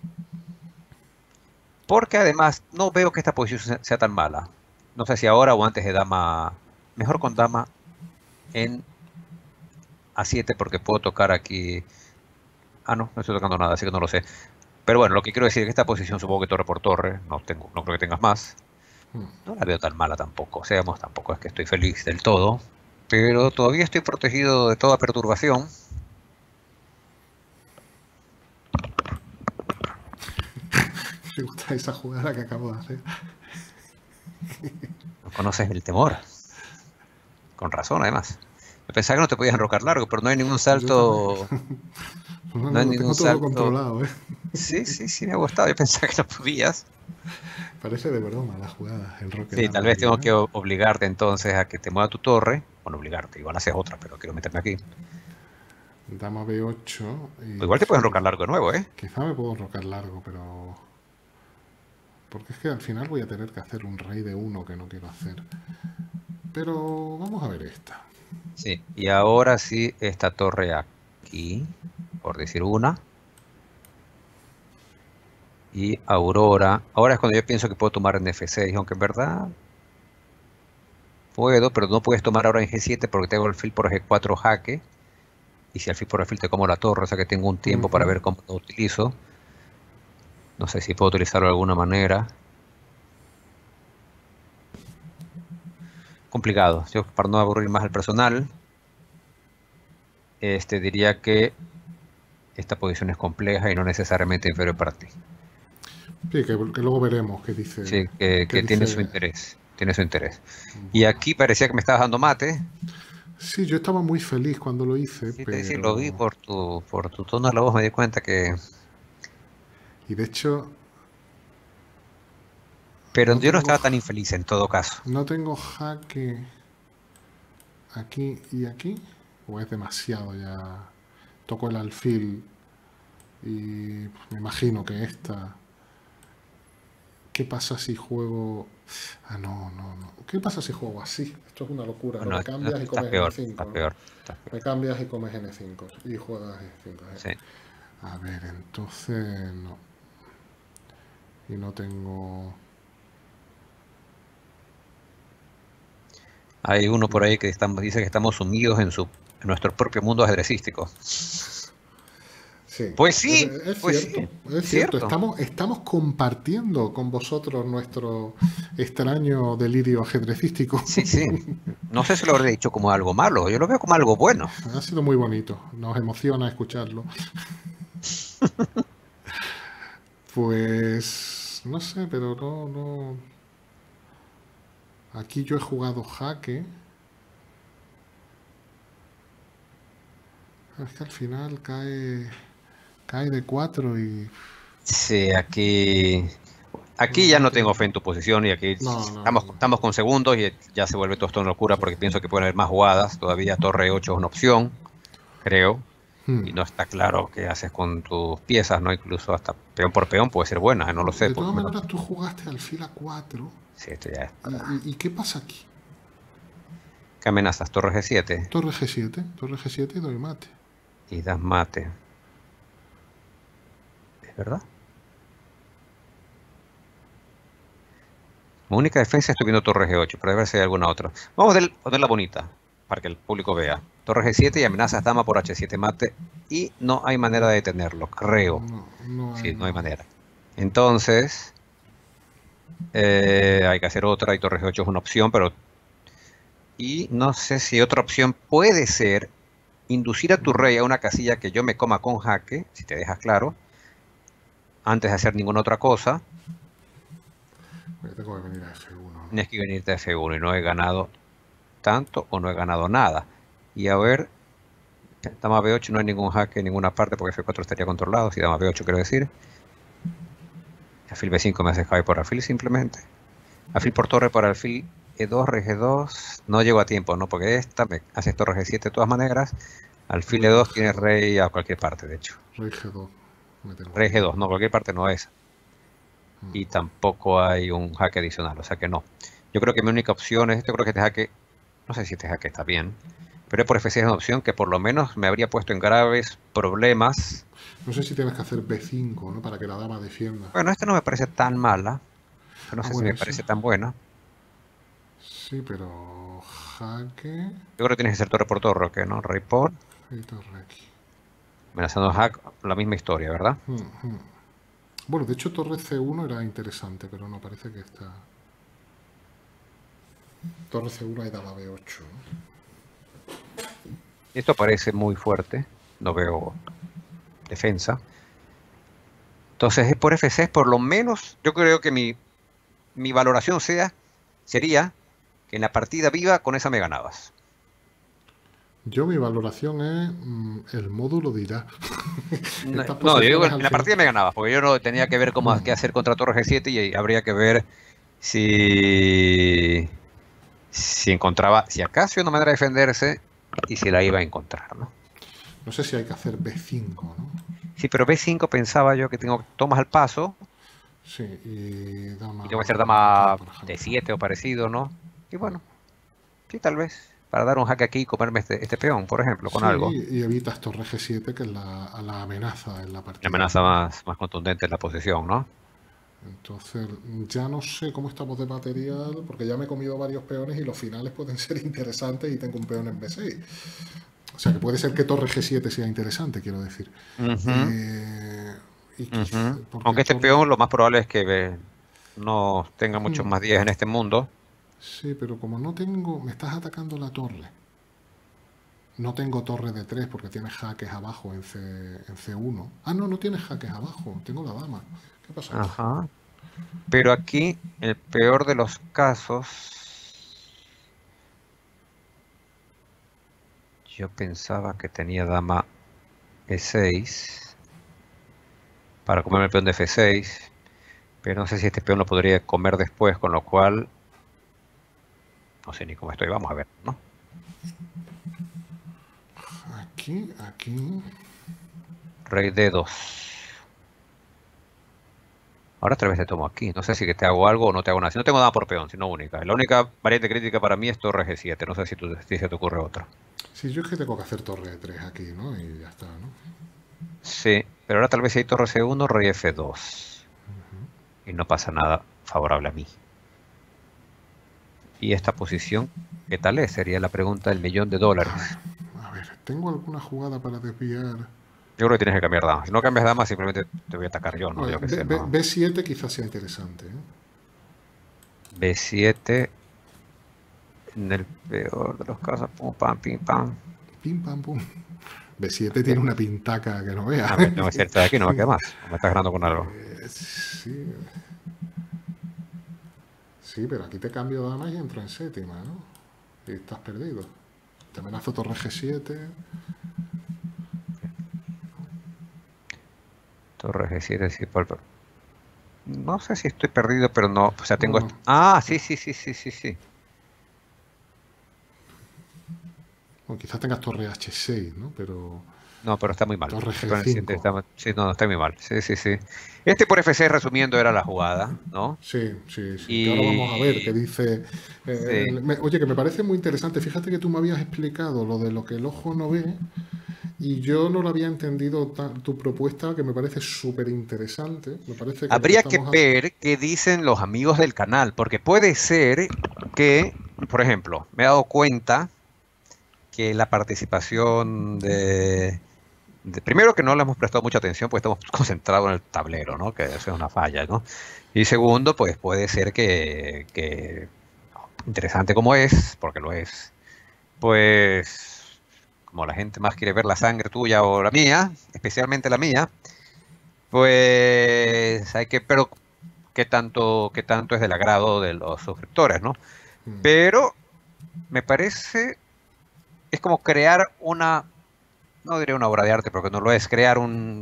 Porque además no veo que esta posición sea tan mala. No sé si ahora o antes de dama... Mejor con dama en A7 porque puedo tocar aquí... Ah, no estoy tocando nada, así que no lo sé. Pero bueno, lo que quiero decir es que esta posición supongo que torre por torre, no creo que tengas más. No la veo tan mala tampoco, seamos, tampoco es que estoy feliz del todo. Pero todavía estoy protegido de toda perturbación. Me gusta esa jugada que acabo de hacer. No conoces el temor. Con razón, además. Yo pensaba que no te podías enrocar largo, pero no hay ningún Yo también. salto. No, No no, hay lo ningún tengo todo salto. controlado, ¿eh? Sí, sí, sí, me ha gustado. Yo pensaba que no podías. Parece de broma la jugada, el roque Sí, tal largo vez aquí, tengo ¿eh? que obligarte entonces a que te mueva tu torre. Bueno, obligarte, igual haces otra, pero quiero meterme aquí. Dama B8 O igual te puedes enrocar largo de nuevo, ¿eh? Quizá me puedo enrocar largo, pero... Porque es que al final voy a tener que hacer un rey de 1 que no quiero hacer. Pero vamos a ver esta. Sí. Y ahora sí, esta torre aquí, por decir una. Y Aurora. Ahora es cuando yo pienso que puedo tomar en F6, aunque en verdad puedo, pero no puedes tomar ahora en G7 porque tengo el alfil por G4 jaque. Y si alfil por alfil te como la torre, o sea que tengo un tiempo para ver cómo lo utilizo. No sé si puedo utilizarlo de alguna manera. Complicado. Yo, para no aburrir más al personal, diría que esta posición es compleja y no necesariamente inferior para ti. Sí, que luego veremos qué dice. Sí, que tiene su interés. Tiene su interés. Y aquí parecía que me estabas dando mate. Sí, yo estaba muy feliz cuando lo hice, Sí, pero... sí, lo vi por tu tono de la voz, me di cuenta que... Y de hecho... Pero yo no estaba tan infeliz en todo caso. No tengo jaque aquí y aquí, o es demasiado ya. Toco el alfil y me imagino que esta... ¿Qué pasa si juego...? Ah, no. ¿Qué pasa si juego así? Esto es una locura. Bueno, No me cambias y comes peor, N5. está ¿no? peor. Me cambias y comes N5 y juegas N5. Sí. A ver, entonces no. Y no tengo... Hay uno por ahí que dice que estamos sumidos en nuestro propio mundo ajedrecístico. Sí, Pues sí, es pues cierto, sí, es cierto. Estamos compartiendo con vosotros nuestro extraño delirio ajedrecístico. Sí, sí. No sé si lo habré dicho como algo malo, yo lo veo como algo bueno. Ha sido muy bonito, nos emociona escucharlo. Pues no sé, pero no. Aquí yo he jugado jaque. Es que al final cae de 4 y... Sí, aquí ya no tengo fe en tu posición y aquí estamos con segundos y ya se vuelve todo esto una locura porque pienso que pueden haber más jugadas. Todavía torre 8 es una opción, creo. Y no está claro qué haces con tus piezas, ¿no? Incluso hasta peón por peón puede ser buena, no lo sé. De todas maneras, tú jugaste alfil a 4. Sí, esto ya es. ¿Y qué pasa aquí? ¿Qué amenazas? Torre G7. Torre G7 y doy mate. Y das mate. ¿Es verdad? Mi única defensa estoy viendo torre G8, pero a ver si hay alguna otra. Vamos a ponerla bonita, para que el público vea. Torre G7 y amenazas dama por H7 mate. Y no hay manera de detenerlo, creo. No hay manera. Entonces, hay que hacer otra y torre G8 es una opción, pero... Y no sé si otra opción puede ser inducir a tu rey a una casilla que yo me coma con jaque, si te dejas claro, antes de hacer ninguna otra cosa. Tengo que venir a F1. ¿no? Tienes que venirte a F1 y no he ganado tanto o no he ganado nada. Y a ver, dama B8 no hay ningún jaque en ninguna parte porque F4 estaría controlado, si dama B8 quiero decir. Alfil B5 me hace jaque por alfil simplemente. Alfil por torre para alfil E2, rey G2, no llego a tiempo, ¿no? Porque esta me hace torre G7 de todas maneras. Alfil E2 tiene rey a cualquier parte, de hecho. Rey G2. Rey G2, no, cualquier parte no es. Y tampoco hay un jaque adicional, o sea que no. Yo creo que mi única opción es, yo creo que este jaque, no sé si este jaque está bien, pero por F6 es una opción que por lo menos me habría puesto en graves problemas. No sé si tienes que hacer B5, ¿no? Para que la dama defienda. Bueno, esta no me parece tan mala, no sé si me parece tan buena. Sí, pero jaque... Yo creo que tienes que ser torre por torre, ¿ok? ¿No? Rey por... Y torre aquí. Amenazando hack, la misma historia, ¿verdad? Bueno, de hecho torre C1 era interesante, pero no parece que está... Torre C1 y dama B8. Esto parece muy fuerte, no veo defensa. Entonces, por F6, por lo menos, yo creo que mi valoración sería que en la partida viva con esa me ganabas. Yo mi valoración es, el módulo dirá. No, yo digo en la partida me ganabas, porque yo no tenía que ver qué hacer contra torre G7 y habría que ver si encontraba, si acaso una manera de defenderse y si la iba a encontrar, ¿no? No sé si hay que hacer B5, ¿no? Sí, pero B5 pensaba yo que tengo tomas al paso Sí, y y dama tengo que hacer aquí, dama por ejemplo. D7 o parecido, ¿no? Y bueno, sí, tal vez. Para dar un jaque aquí y comerme este peón, por ejemplo, con Sí, algo. y evitas torre G7, que es la amenaza en la La partida, amenaza ¿no? más contundente en la posición, ¿no? Entonces, ya no sé cómo estamos de material, porque ya me he comido varios peones y los finales pueden ser interesantes y tengo un peón en B6. O sea, que puede ser que torre G7 sea interesante, quiero decir. Ujú, Eh, y ujú. porque Aunque este torre... peón lo más probable es que no tenga muchos más días en este mundo. Sí, pero como no tengo... Me estás atacando la torre. No tengo torre de 3 porque tiene jaques abajo en C1. Ah, no, no tiene jaques abajo. Tengo la dama. ¿Qué pasa aquí? Ajá. Pero aquí, el peor de los casos, yo pensaba que tenía dama E6 para comerme el peón de F6, pero no sé si este peón lo podría comer después, con lo cual no sé ni cómo estoy. Vamos a ver, ¿no? Aquí, aquí... Rey D2. Ahora otra vez te tomo aquí. No sé si que te hago algo o no te hago nada. Si no tengo nada por peón, sino única. La única variante crítica para mí es torre G7. No sé si se te ocurre otra. Sí, yo es que tengo que hacer torre de 3 aquí, ¿no? Y ya está, ¿no? Sí, pero ahora tal vez si hay torre C1, rey F2. Y no pasa nada favorable a mí. ¿Y esta posición qué tal es? Sería la pregunta del millón de dólares. A ver, ¿tengo alguna jugada para desviar? Yo creo que tienes que cambiar damas. Si no cambias damas, simplemente te voy a atacar yo, A ¿no? ver, Yo qué sé, ¿no? B7 quizás sea interesante, ¿eh? B7, en el peor de los casos, pum, pam, pim, pam. Pim, pam, pum. B7 tiene Bien. una pintaca que no vea. A ver, tengo que hacerte de aquí, no me queda más. O me estás ganando con algo. Sí, sí, pero aquí te cambio dama y entro en séptima, ¿no? Y estás perdido. Te amenazo torre G7. Torre G7, sí, no sé si estoy perdido, pero no. O sea, tengo Bueno, esto. Ah, sí, sí, sí, sí, sí, sí. o quizás tengas torre H6, ¿no? Pero No, pero está muy mal. torre Este con el 7 G5. sí, no, está muy mal. Sí, sí, sí. Este por F6, resumiendo, era la jugada, ¿no? Sí, sí, sí. Que ahora vamos a ver qué Y dice. sí. Oye, que me parece muy interesante. Fíjate que tú me habías explicado lo de lo que el ojo no ve y yo no lo había entendido tu propuesta, que me parece súper interesante. Me parece que lo que Habría que estamos haciendo. ver qué dicen los amigos del canal, porque puede ser que, por ejemplo, me he dado cuenta que la participación primero que no le hemos prestado mucha atención porque estamos concentrados en el tablero, ¿no? Que eso es una falla, ¿no? Y segundo, pues puede ser que interesante como es, porque lo es, pues como la gente más quiere ver la sangre tuya o la mía, especialmente la mía, pues hay que, pero qué tanto es del agrado de los suscriptores, ¿no? Pero me parece, es como crear no diré una obra de arte porque no lo es, crear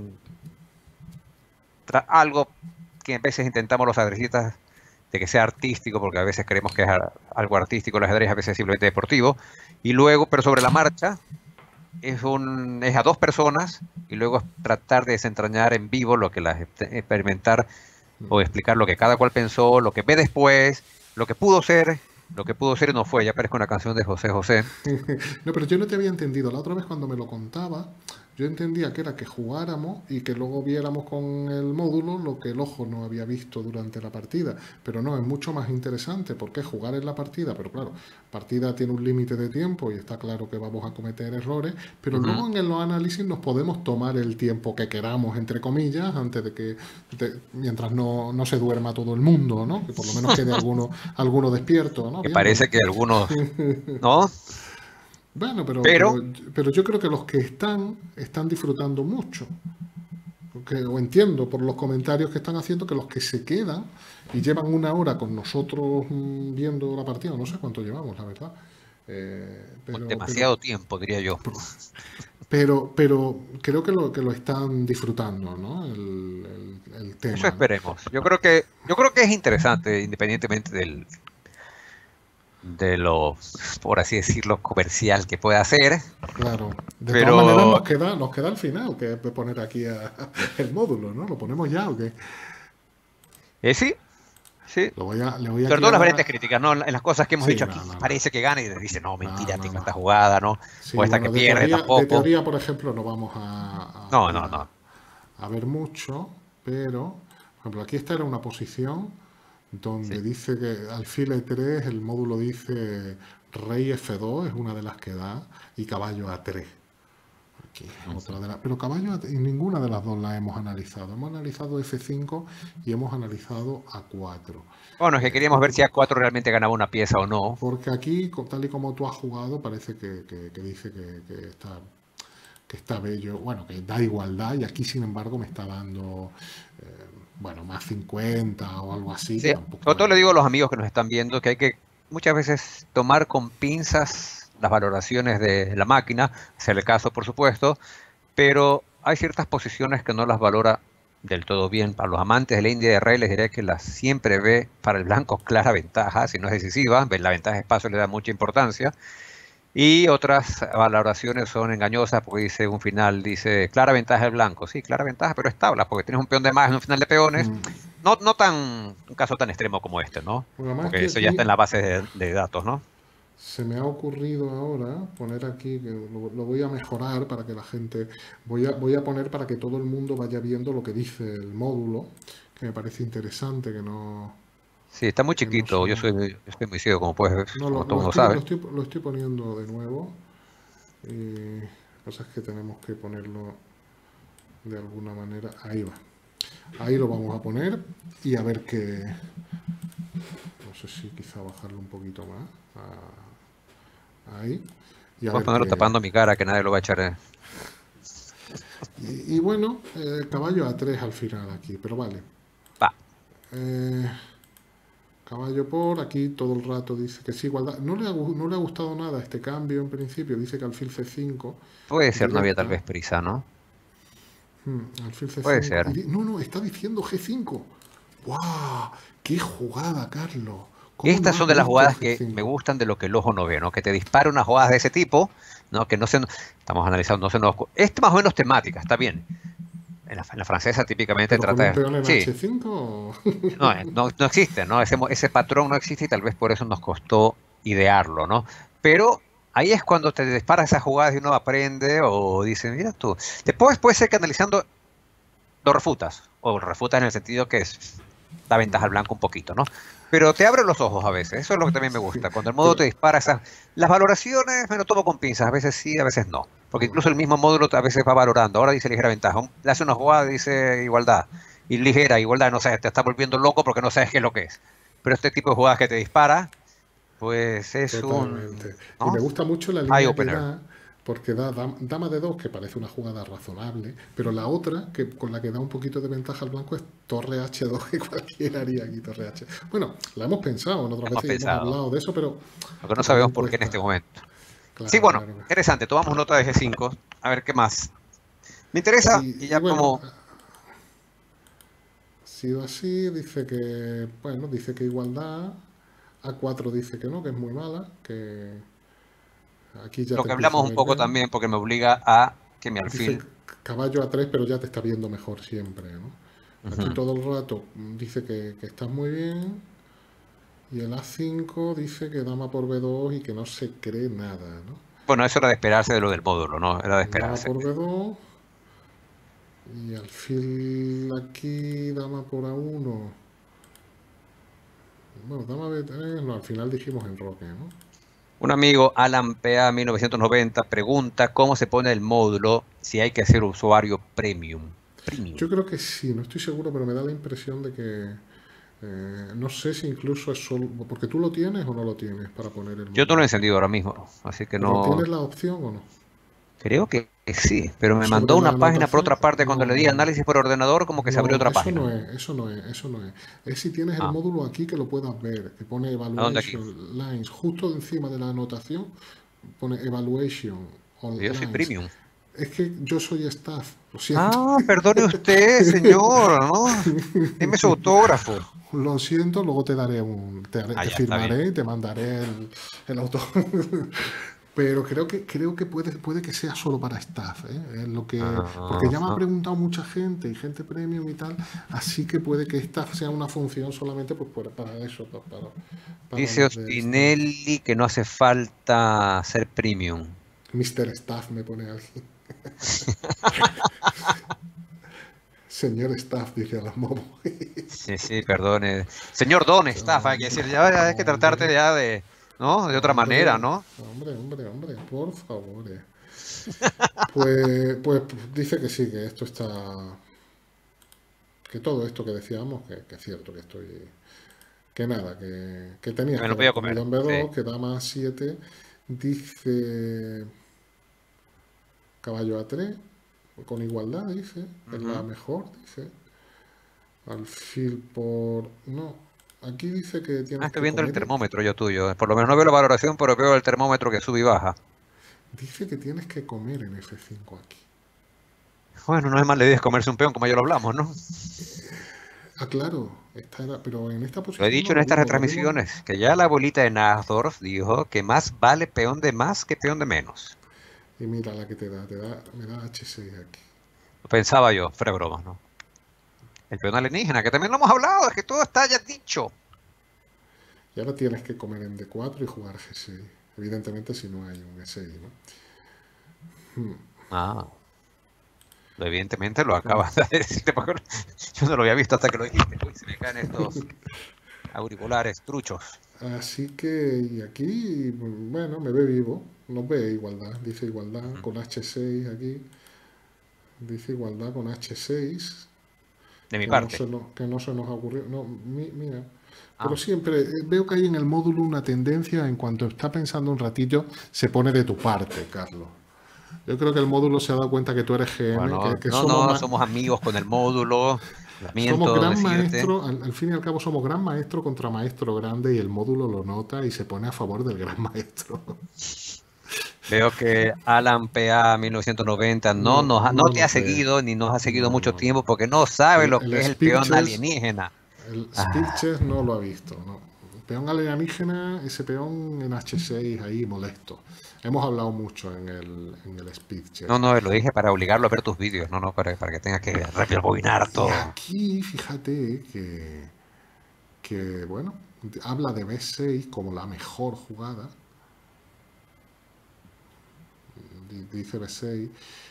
algo que a veces intentamos los ajedrecistas de que sea artístico, porque a veces creemos que es algo artístico el ajedrez, a veces es simplemente deportivo, y luego, pero sobre la marcha, es a dos personas, y luego es tratar de desentrañar en vivo lo que experimentar o explicar lo que cada cual pensó, lo que ve después, lo que pudo ser y no fue. Ya parezco una canción de José José. No, pero yo no te había entendido. La otra vez cuando me lo contaba, yo entendía que era que jugáramos y que luego viéramos con el módulo lo que el ojo no había visto durante la partida. Pero no, es mucho más interesante porque es jugar en la partida, pero claro, partida tiene un límite de tiempo y está claro que vamos a cometer errores, pero Ujú. luego en los análisis nos podemos tomar el tiempo que queramos, entre comillas, antes de que, mientras no se duerma todo el mundo, ¿no? Que por lo menos quede alguno despierto, ¿no? Que Viéndolo. parece que algunos, ¿no? Bueno, Pero pero yo creo que los que están disfrutando mucho. O entiendo por los comentarios que están haciendo que los que se quedan y llevan una hora con nosotros viendo la partida, no sé cuánto llevamos, la verdad. Eh, pero, pero, demasiado tiempo, diría yo. pero creo que lo están disfrutando, ¿no? El Eso tema, ¿no? esperemos. Yo creo que es interesante, independientemente del, de lo, por así decirlo, comercial que pueda hacer, Claro. De todas maneras pero nos queda al final, que es poner aquí el módulo, ¿no? ¿Lo ponemos ya o qué? sí, sí. Le voy Sobre aquí todo a las dar variantes críticas, ¿no? En las cosas que hemos Sí, dicho no, aquí, no, no. parece que gana y dice, no, No, mentira, no, tengo esta no. jugada, ¿no? O Sí, esta que bueno, pierde de tampoco. teoría, por ejemplo, no vamos No, no, no. a ver mucho, pero, por ejemplo, aquí esta era una posición Sí. donde dice que alfil E3, el módulo dice rey F2, es una de las que da, y caballo A3. Aquí es otra Ujú. de las. Pero caballo A3, y ninguna de las dos la hemos analizado. Hemos analizado F5 y hemos analizado A4. Bueno, es que queríamos ver Porque, si A4 realmente ganaba una pieza o no. porque aquí, tal y como tú has jugado, parece que dice que está bello, bueno, que da igualdad y aquí sin embargo me está dando, bueno, más 50 o algo así, que Sí, sobre tampoco todo le es. digo a los amigos que nos están viendo que hay que muchas veces tomar con pinzas las valoraciones de la máquina, hacer el caso, por supuesto, pero hay ciertas posiciones que no las valora del todo bien. Para los amantes de la India de Rey les diré que las siempre ve para el blanco clara ventaja, si no es decisiva, la ventaja de espacio le da mucha importancia. Y otras valoraciones son engañosas porque dice un final, dice clara ventaja del blanco. Sí, clara ventaja, pero es tabla, porque tienes un peón de más en un final de peones. No, no tan, un caso tan extremo como este, ¿no? Bueno, además Porque que eso ya está aquí en la base de datos, ¿no? se me ha ocurrido ahora poner aquí, que lo voy a mejorar para que la gente, voy a poner para que todo el mundo vaya viendo lo que dice el módulo, que me parece interesante, Sí, está muy que no chiquito. son. Yo estoy muy ciego, como puedes ver, No, como todo el mundo sabe. lo estoy poniendo de nuevo. Y la cosa es que tenemos que ponerlo de alguna manera. Ahí va. Ahí lo vamos a poner y a ver qué. No sé si quizá bajarlo un poquito más. Ahí. Y a Puedes ver ponerlo qué. tapando mi cara, que nadie lo va a echar. Y bueno, caballo a 3 al final aquí, pero vale. Va, Eh, caballo por aquí todo el rato dice que sí, igualdad. No le ha gustado nada este cambio en principio. Dice que alfil C5 puede ser, no había tal directa. vez prisa, ¿no? Alfil Puede C5. ser. No, no, está diciendo G5. ¡Guau! ¡Qué jugada, Carlos! ¿Cómo no Estas has son de las visto jugadas que me G5? gustan de lo que el ojo no ve, ¿no? Que te dispara unas jugadas de ese tipo, ¿no? Que no se, estamos analizando, no se nos... Este más o menos temática, está bien. En la francesa típicamente ¿Pero con trata un de... peón en Sí, H5? no, no, no existe, ¿no? Ese patrón no existe y tal vez por eso nos costó idearlo, ¿no? Pero ahí es cuando te dispara esas jugadas y uno aprende o dice, mira tú. Después puede ser que analizando lo refutas, o refutas en el sentido que da ventaja al blanco un poquito, ¿no? Pero te abre los ojos a veces, eso es lo que también me Sí, gusta. Cuando el modo pero te dispara esas... Las valoraciones me lo tomo con pinzas, a veces sí, a veces no. Porque incluso el mismo módulo a veces va valorando. Ahora dice ligera ventaja, le hace una jugada, dice igualdad. Y ligera, igualdad, no sé, te está volviendo loco porque no sabes qué es lo que es. Pero este tipo de jugadas que te dispara, pues es un, totalmente. Y me ¿no? gusta mucho la Eye línea que opener. da, porque da dama de 2 que parece una jugada razonable, pero la otra, que con la que da un poquito de ventaja al blanco, es torre H2, que cualquiera haría aquí torre H. Bueno, la hemos pensado en otras Hemos veces y hemos pensado, hablado de eso, aunque no pero sabemos también por qué en este cuesta. momento. Sí, Claro, bueno, claro. interesante, tomamos nota de G5, a ver qué más. Me interesa, y Y ya bueno, como ha sido así, dice que, bueno, dice que igualdad, A4 dice que no, que es muy mala, que aquí ya lo te que empieza a hablamos un ver poco bien. también, porque me obliga a que mi Dice alfil... caballo A3, pero ya te está viendo mejor siempre, ¿no? Aquí Ujú. todo el rato dice que estás muy bien. Y el A5 dice que dama por B2 y que no se cree nada, ¿no? Bueno, eso era de esperarse de lo del módulo, ¿no? Era de Dama esperarse. por B2 y alfil aquí, dama por A1. Bueno, dama B3, no, al final dijimos enroque, ¿no? Un amigo, Alan PA 1990, pregunta cómo se pone el módulo si hay que ser usuario premium. Yo Premium. creo que sí, no estoy seguro, pero me da la impresión de que no sé si incluso es solo. Porque tú lo tienes o no lo tienes para poner el Yo no lo he módulo. encendido ahora mismo, así que Pero no... tienes la opción o no. Creo que sí, pero me mandó Sobre la una página por anotación, otra parte cuando no, le di no. análisis por ordenador, como que se abrió No, otra eso página. no es, eso no es, eso no es. Es si tienes el Ah, módulo aquí que lo puedas ver, que pone ¿a dónde aquí? Evaluation Lines, justo encima de la anotación pone Evaluation on Yo soy Lines. premium. Es que yo soy staff, lo siento. Ah, perdone usted, señor, ¿no? Deme su autógrafo. Lo siento, luego te daré Ah, te ya, está bien. firmaré y te mandaré el auto. Pero creo que puede que sea solo para staff, ¿eh? Es lo que, porque ya me ha Ajá. preguntado mucha gente y gente premium y tal, así que puede que staff sea una función solamente pues para eso, para Dice los de staff. Ostinelli que no hace falta ser premium. Mr. Staff me pone alguien. Señor Staff, dice a los momos. Sí, sí, perdone. Señor Don Estafa, hay que decir, ya hay que tratarte Hombre, ya de, ¿no? De otra manera, hombre, ¿no? hombre, por favor. Pues dice que sí, que esto está, que todo esto que decíamos, que es cierto, que estoy, que nada, que tenías Me que lo haber voy a comido comer. en Sí. B2, que da más 7, dice caballo A3, con igualdad, dice, es la Ujú. mejor, dice, alfil por, no, aquí dice que Ah, tienes estoy que viendo el comer, termómetro yo tuyo. Por lo menos no veo la valoración, pero veo el termómetro que sube y baja. dice que tienes que comer en F5 aquí. Bueno, no es más la idea es comerse un peón, como ya lo hablamos, ¿no? Ah, claro, esta era, pero en esta Lo he posición no dicho en lo estas vimos, lo vimos. retransmisiones, que ya la abuelita de Nazdorf dijo que más vale peón de más que peón de menos. Y mira la que me da H6 aquí. Lo pensaba yo, fuera de broma, ¿no? El peón alienígena, que también lo hemos hablado, es que todo está ya dicho. Y ahora tienes que comer en D4 y jugar G6. Evidentemente si no hay un E6, ¿no? Ah, evidentemente lo Con acabas de decir, porque yo no lo había visto hasta que lo dijiste. Uy, se me caen estos auriculares truchos. Así que, y aquí, bueno, me ve vivo. No ve igualdad, dice igualdad Ujú. con H6 aquí. Dice igualdad con H6, De mi parte. que no se nos ocurrió. No, mira. Pero Ah, siempre veo que hay en el módulo una tendencia, en cuanto está pensando un ratillo, se pone de tu parte, Carlos. Yo creo que el módulo se ha dado cuenta que tú eres GM, bueno, que no, somos no, más, somos amigos con el módulo. somos Lamento gran decirte. maestro, al fin y al cabo somos gran maestro contra maestro grande y el módulo lo nota y se pone a favor del gran maestro. Veo que Alan PA 1990 No, no no te ha nos ve. seguido ni nos ha seguido No, mucho no, no. tiempo porque no sabe lo que El es el peón Spearchess, alienígena. el Ah, Spearchess no lo ha visto, no. Peón alienígena, ese peón en H6 ahí molesto. Hemos hablado mucho en el no, Spearchess. no, lo dije para obligarlo a ver tus vídeos, no, no, para que tengas que rebobinar Y todo. aquí, fíjate que bueno, habla de B6 como la mejor jugada, dice B6,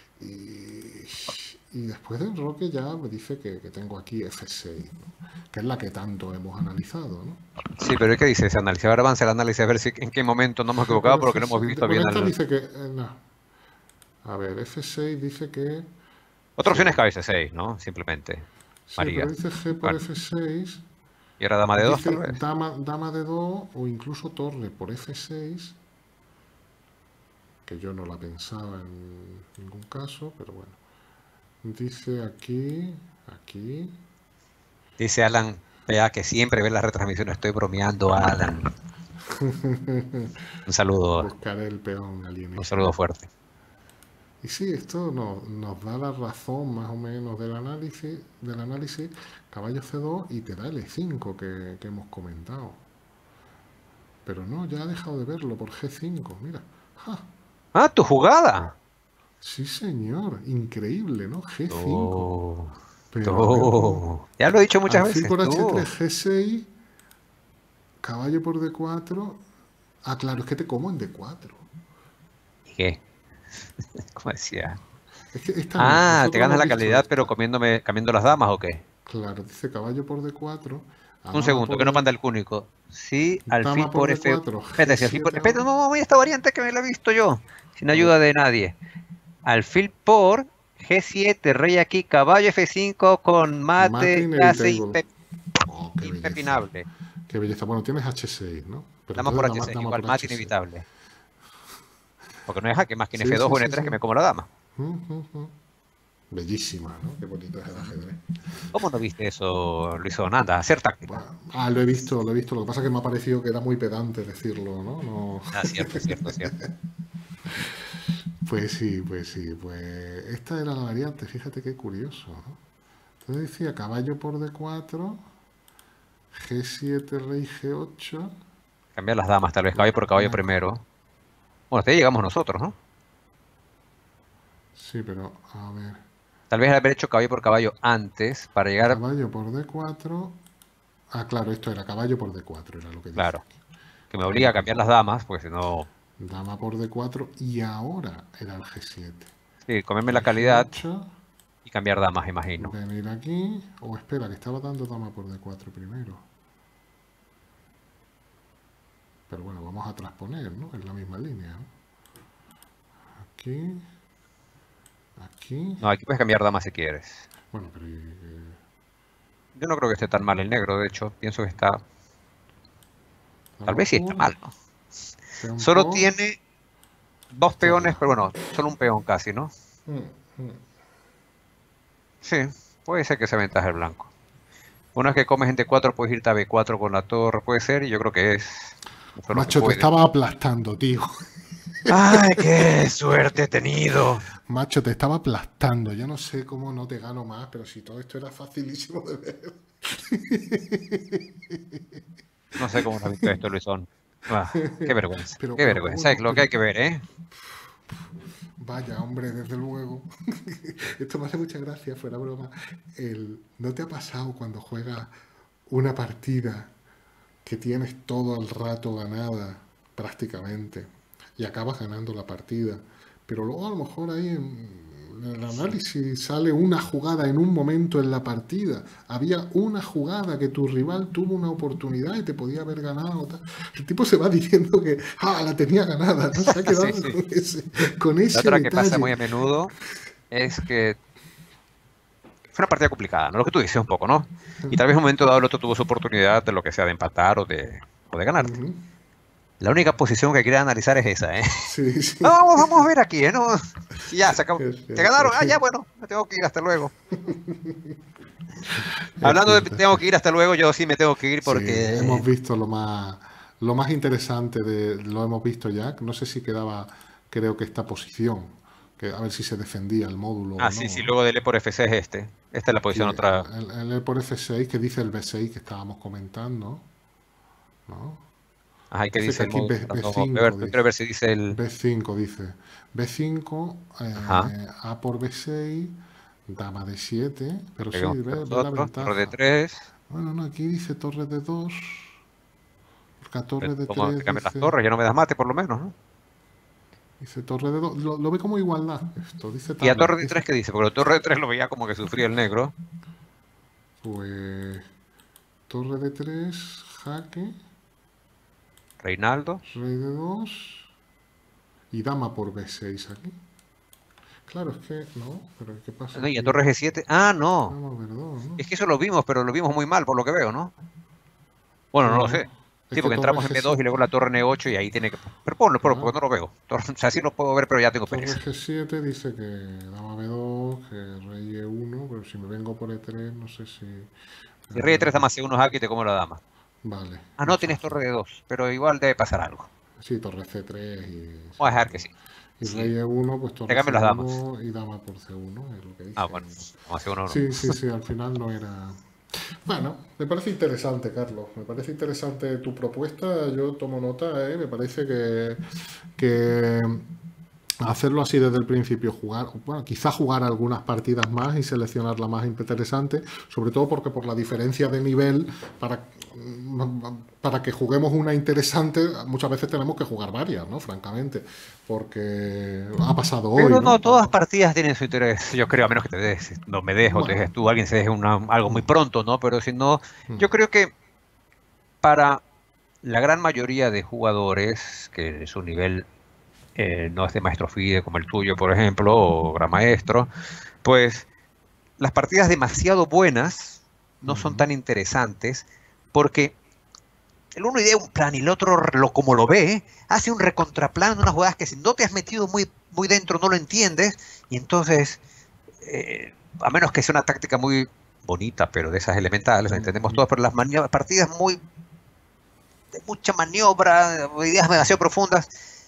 y después del roque ya me dice que tengo aquí F6, ¿no? Que es la que tanto hemos analizado, ¿no? Sí, pero es que dice, se analiza, ahora avance el análisis a ver si en qué momento no hemos G por equivocado porque no hemos F6. visto Bueno, bien esta al... dice que, no. A ver, F6 dice que, Otra opción es sí, cabeza 6, ¿no? Simplemente. sí, pero María. dice G por Bueno, F6, y ahora dama de 2 tal dice vez. dama de 2 o incluso torre por F6, que yo no la pensaba en ningún caso, pero bueno. Dice aquí, Dice Alan PA que siempre ve las retransmisiones. Estoy bromeando, Alan. buscaré el peón Un saludo alienígena. fuerte. Y sí, esto nos da la razón más o menos del análisis caballo C2 y te da el E5 que hemos comentado. Pero no, ya ha dejado de verlo por G5, mira. ¡Ja! Ah, tu jugada. Sí, señor, increíble, ¿no? G5. Tú, Pero a ver cómo... tú. Ya lo he dicho muchas Alfil veces, por tú. H3, G6, caballo por D4. Ah, claro, es que te como en D4. ¿Y qué? Como decía. Es que esta no, Ah, te nosotros ganas hemos la visto calidad, pero esta. cambiando las damas, ¿o qué? Claro, dice caballo por D4, a Un dama segundo, por que no D, panda el cúnico. Sí, dama alfil por por F. D4, Espérate, si alfil por. G7, Espérate, no, voy a esta variante que me la he visto yo. Sin a ver, ayuda de nadie. Alfil por G7, rey aquí, caballo F5 con mate mate casi inevitable. Oh, qué belleza. impepinable. Qué belleza. Bueno, tienes H6, ¿no? Pero Dama entonces por H6, dama igual, por mate H6. inevitable. Porque no es jaque más que en Sí, F2 sí, o sí, N3 sí. que me como la dama. Bellísima, ¿no? Qué bonito es el ajedrez. ¿Cómo no viste eso, Luis Nanda? Hacer táctica. Ah, lo he visto, lo he visto. Lo que pasa es que me ha parecido que era muy pedante decirlo, ¿no? No. Ah, cierto, cierto, cierto. Pues sí, pues sí. Pues esta era la variante. Fíjate qué curioso, ¿no? Entonces decía caballo por D4, G7, rey G8. Cambiar las damas, tal vez caballo por caballo primero. Bueno, hasta ahí llegamos nosotros, ¿no? Sí, pero a ver. Tal vez haber hecho caballo por caballo antes para llegar... Caballo por D4. Ah, claro, esto era caballo por D4, era lo que dice Claro, aquí. que me obliga a cambiar las damas, porque si no... Dama por D4 y ahora era el G7. Sí, comerme la Rey calidad G8, y cambiar damas, imagino. venir aquí. O espera, que estaba dando dama por D4 primero. Pero bueno, vamos a transponer, ¿no? En la misma línea, ¿no? Aquí. Aquí. No, aquí puedes cambiar damas si quieres. Bueno, pero... Yo no creo que esté tan mal el negro, de hecho, pienso que está... Tal dama vez sí está por, mal, ¿no? peón Solo por. tiene dos peones, pero bueno, solo un peón casi, ¿no? Sí, puede ser que sea ventaja el blanco. Una vez que comes en D4 puedes irte a B4 con la torre, puede ser, y yo creo que es... Eso es lo que Macho, te puede. estaba aplastando, tío. ¡Ay, qué suerte he tenido! Macho, te estaba aplastando. Yo no sé cómo no te gano más, pero si todo esto era facilísimo de ver. No sé cómo has visto esto, Luisón. Ah, qué vergüenza, Pero, qué pero vergüenza. Es ¿cómo no? lo que hay que ver, ¿eh? Vaya, hombre, desde luego. Esto me hace mucha gracia, fuera broma. ¿No te ha pasado cuando juegas una partida que tienes todo el rato ganada, prácticamente, y acabas ganando la partida? Pero luego a lo mejor ahí en el análisis sale una jugada en un momento en la partida. Había una jugada que tu rival tuvo una oportunidad y te podía haber ganado. Tal. El tipo se va diciendo que la tenía ganada, ¿no? Se ha quedado Sí, sí. con La ese otra que pasa muy detalle. a menudo es que fue una partida complicada, ¿no? Lo que tú dices un poco, ¿no? Y tal vez en un momento dado el otro tuvo su oportunidad de lo que sea, de empatar o de ganarte. Ujú. La única posición que quería analizar es esa, ¿eh? Sí, sí. No, vamos a ver aquí, ¿eh? No. Y ya, se acabó. Es ¿Te cierto, ganaron? Ah, sí. ya, bueno, me tengo que ir, hasta luego. Es Hablando de cierto, es tengo que cierto. ir, hasta luego, yo sí me tengo que ir Sí, hemos porque... visto lo más interesante lo hemos visto ya. No sé si quedaba, creo que esta posición, que a ver si se defendía el módulo Ah, o sí, no, sí, ¿no? luego del E por FC es este. Esta es la Sí, posición otra... el E por F6 que dice el B6 que estábamos comentando, ¿no? Ajá, ¿y qué Dice que dice el aquí módulo? A ver, B5 quiero dice. ver si dice el... B5 dice. B5, Ajá, A por B6, dama de 7, pero sí, peguemos entre ve la nosotros, torre de ventaja. 3. Bueno, no, aquí dice torre de 2, porque a torre de ¿Cómo te 3 cambian las dice, torres? Ya no me das mate, por lo menos, ¿no? dice torre de 2, lo ve como igualdad, esto dice ¿Y a torre tablas, de dice, 3 qué dice? Porque la torre de 3 lo veía como que sufría el negro. pues torre de 3, jaque, Reinaldo. rey de 2 y dama por B6 aquí. Claro, es que, no, pero ¿qué pasa No, y a aquí? torre G7. Ah, no. Dama ver 2, ¿no? Es que eso lo vimos, pero lo vimos muy mal, por lo que veo, ¿no? Bueno, no lo Claro, sé. es Sí, que porque torre entramos en B2 y luego G7, la torre N8 y ahí tiene que... Pero ponlo, claro. porque no lo veo. O sea, sí lo puedo ver, pero ya tengo Torre pereza. G7 dice que dama B2, que rey E1, pero si me vengo por E3, no sé si... Si rey de 3 dama C1 jaque y te como la dama. Vale, Ah, no, más tienes fácil. torre de 2, pero igual debe pasar algo. Sí, torre C3 y... Voy a Sí, dejar que sí. y Sí, rey E1, pues te torre cambio las damas. C1 y dama por C1, es lo que Ah, dice. bueno, dama C1 no. Sí, sí, sí, al final no era... Bueno, me parece interesante, Carlos. Me parece interesante tu propuesta. Yo tomo nota, ¿eh? Me parece que hacerlo así desde el principio, jugar, bueno, quizá jugar algunas partidas más y seleccionar la más interesante, sobre todo porque por la diferencia de nivel, para que juguemos una interesante, muchas veces tenemos que jugar varias, ¿no? Francamente, porque ha pasado hoy, Pero no, ¿no? todas partidas tienen su interés, yo creo, a menos que te des, no me des o te Bueno, dejes tú, alguien se deje algo muy pronto, ¿no? Pero si no, yo creo que para la gran mayoría de jugadores que su nivel no es de maestro FIDE como el tuyo, por ejemplo, o gran maestro, pues las partidas demasiado buenas no son tan interesantes porque el uno idea un plan y el otro, como lo ve, hace un recontraplan, unas jugadas que si no te has metido muy, muy dentro no lo entiendes, y entonces, a menos que sea una táctica muy bonita, pero de esas elementales, lo entendemos todos, pero las partidas muy de mucha maniobra, ideas demasiado profundas,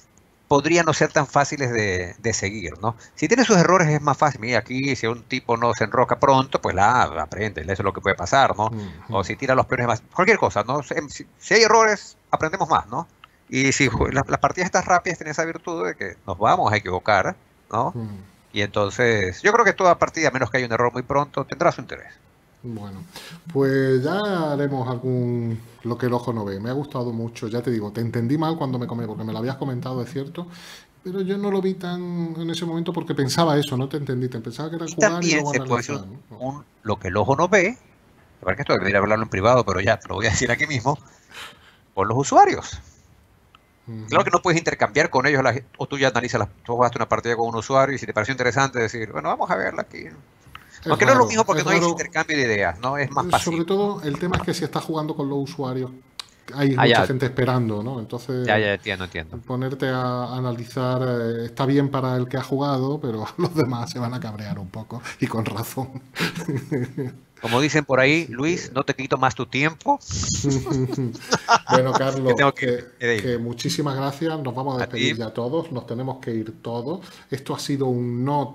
podrían no ser tan fáciles de seguir, ¿no? Si tiene sus errores es más fácil. Mira, aquí si un tipo no se enroca pronto, pues aprende, eso es lo que puede pasar, ¿no? O si tira los peones más, cualquier cosa, ¿no? Si hay errores, aprendemos más, ¿no? Y si las partidas estas rápidas tienen esa virtud de que nos vamos a equivocar, ¿no? Y entonces, yo creo que toda partida, a menos que haya un error muy pronto, tendrá su interés. Bueno, pues ya haremos lo que el ojo no ve. Me ha gustado mucho, ya te digo, te entendí mal cuando porque me lo habías comentado, es cierto, pero yo no lo vi tan en ese momento porque pensaba eso, no te entendí, te pensaba que era Y jugar y también luego se puede decir analizar, ¿no? lo que el ojo no ve, la verdad que esto debería hablarlo en privado, pero ya te lo voy a decir aquí mismo, por los usuarios. Claro que no puedes intercambiar con ellos, o tú ya analizas, tú jugaste una partida con un usuario y si te pareció interesante decir, bueno, vamos a verla aquí. Aunque no es lo mismo porque no hay intercambio de ideas, ¿no? Es más pasivo. Sobre todo, el tema es que si estás jugando con los usuarios, hay mucha ya. gente esperando, ¿no? Entonces, ya entiendo. ponerte a analizar está bien para el que ha jugado, pero los demás se van a cabrear un poco, y con razón. Como dicen por ahí, Así Luis, que... no te quito más tu tiempo. Bueno, Carlos, que que muchísimas gracias. Nos vamos a despedir ya todos. Nos tenemos que ir todos. Esto ha sido un no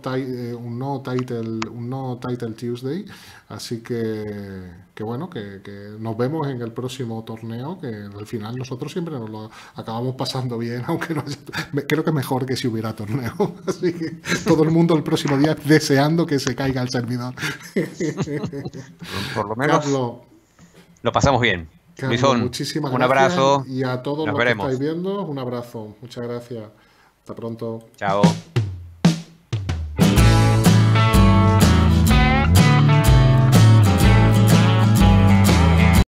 title Tuesday. Así que bueno, que nos vemos en el próximo torneo. Que al final nosotros siempre nos lo acabamos pasando bien, aunque no, creo que mejor que si hubiera torneo. Así que todo el mundo el próximo día deseando que se caiga el servidor. Por lo menos Carlos, lo pasamos bien. Carlos, Luisón, muchísimas un gracias. abrazo. Y a todos Nos los veremos. que estáis viendo, un abrazo. Muchas gracias. Hasta pronto. Chao.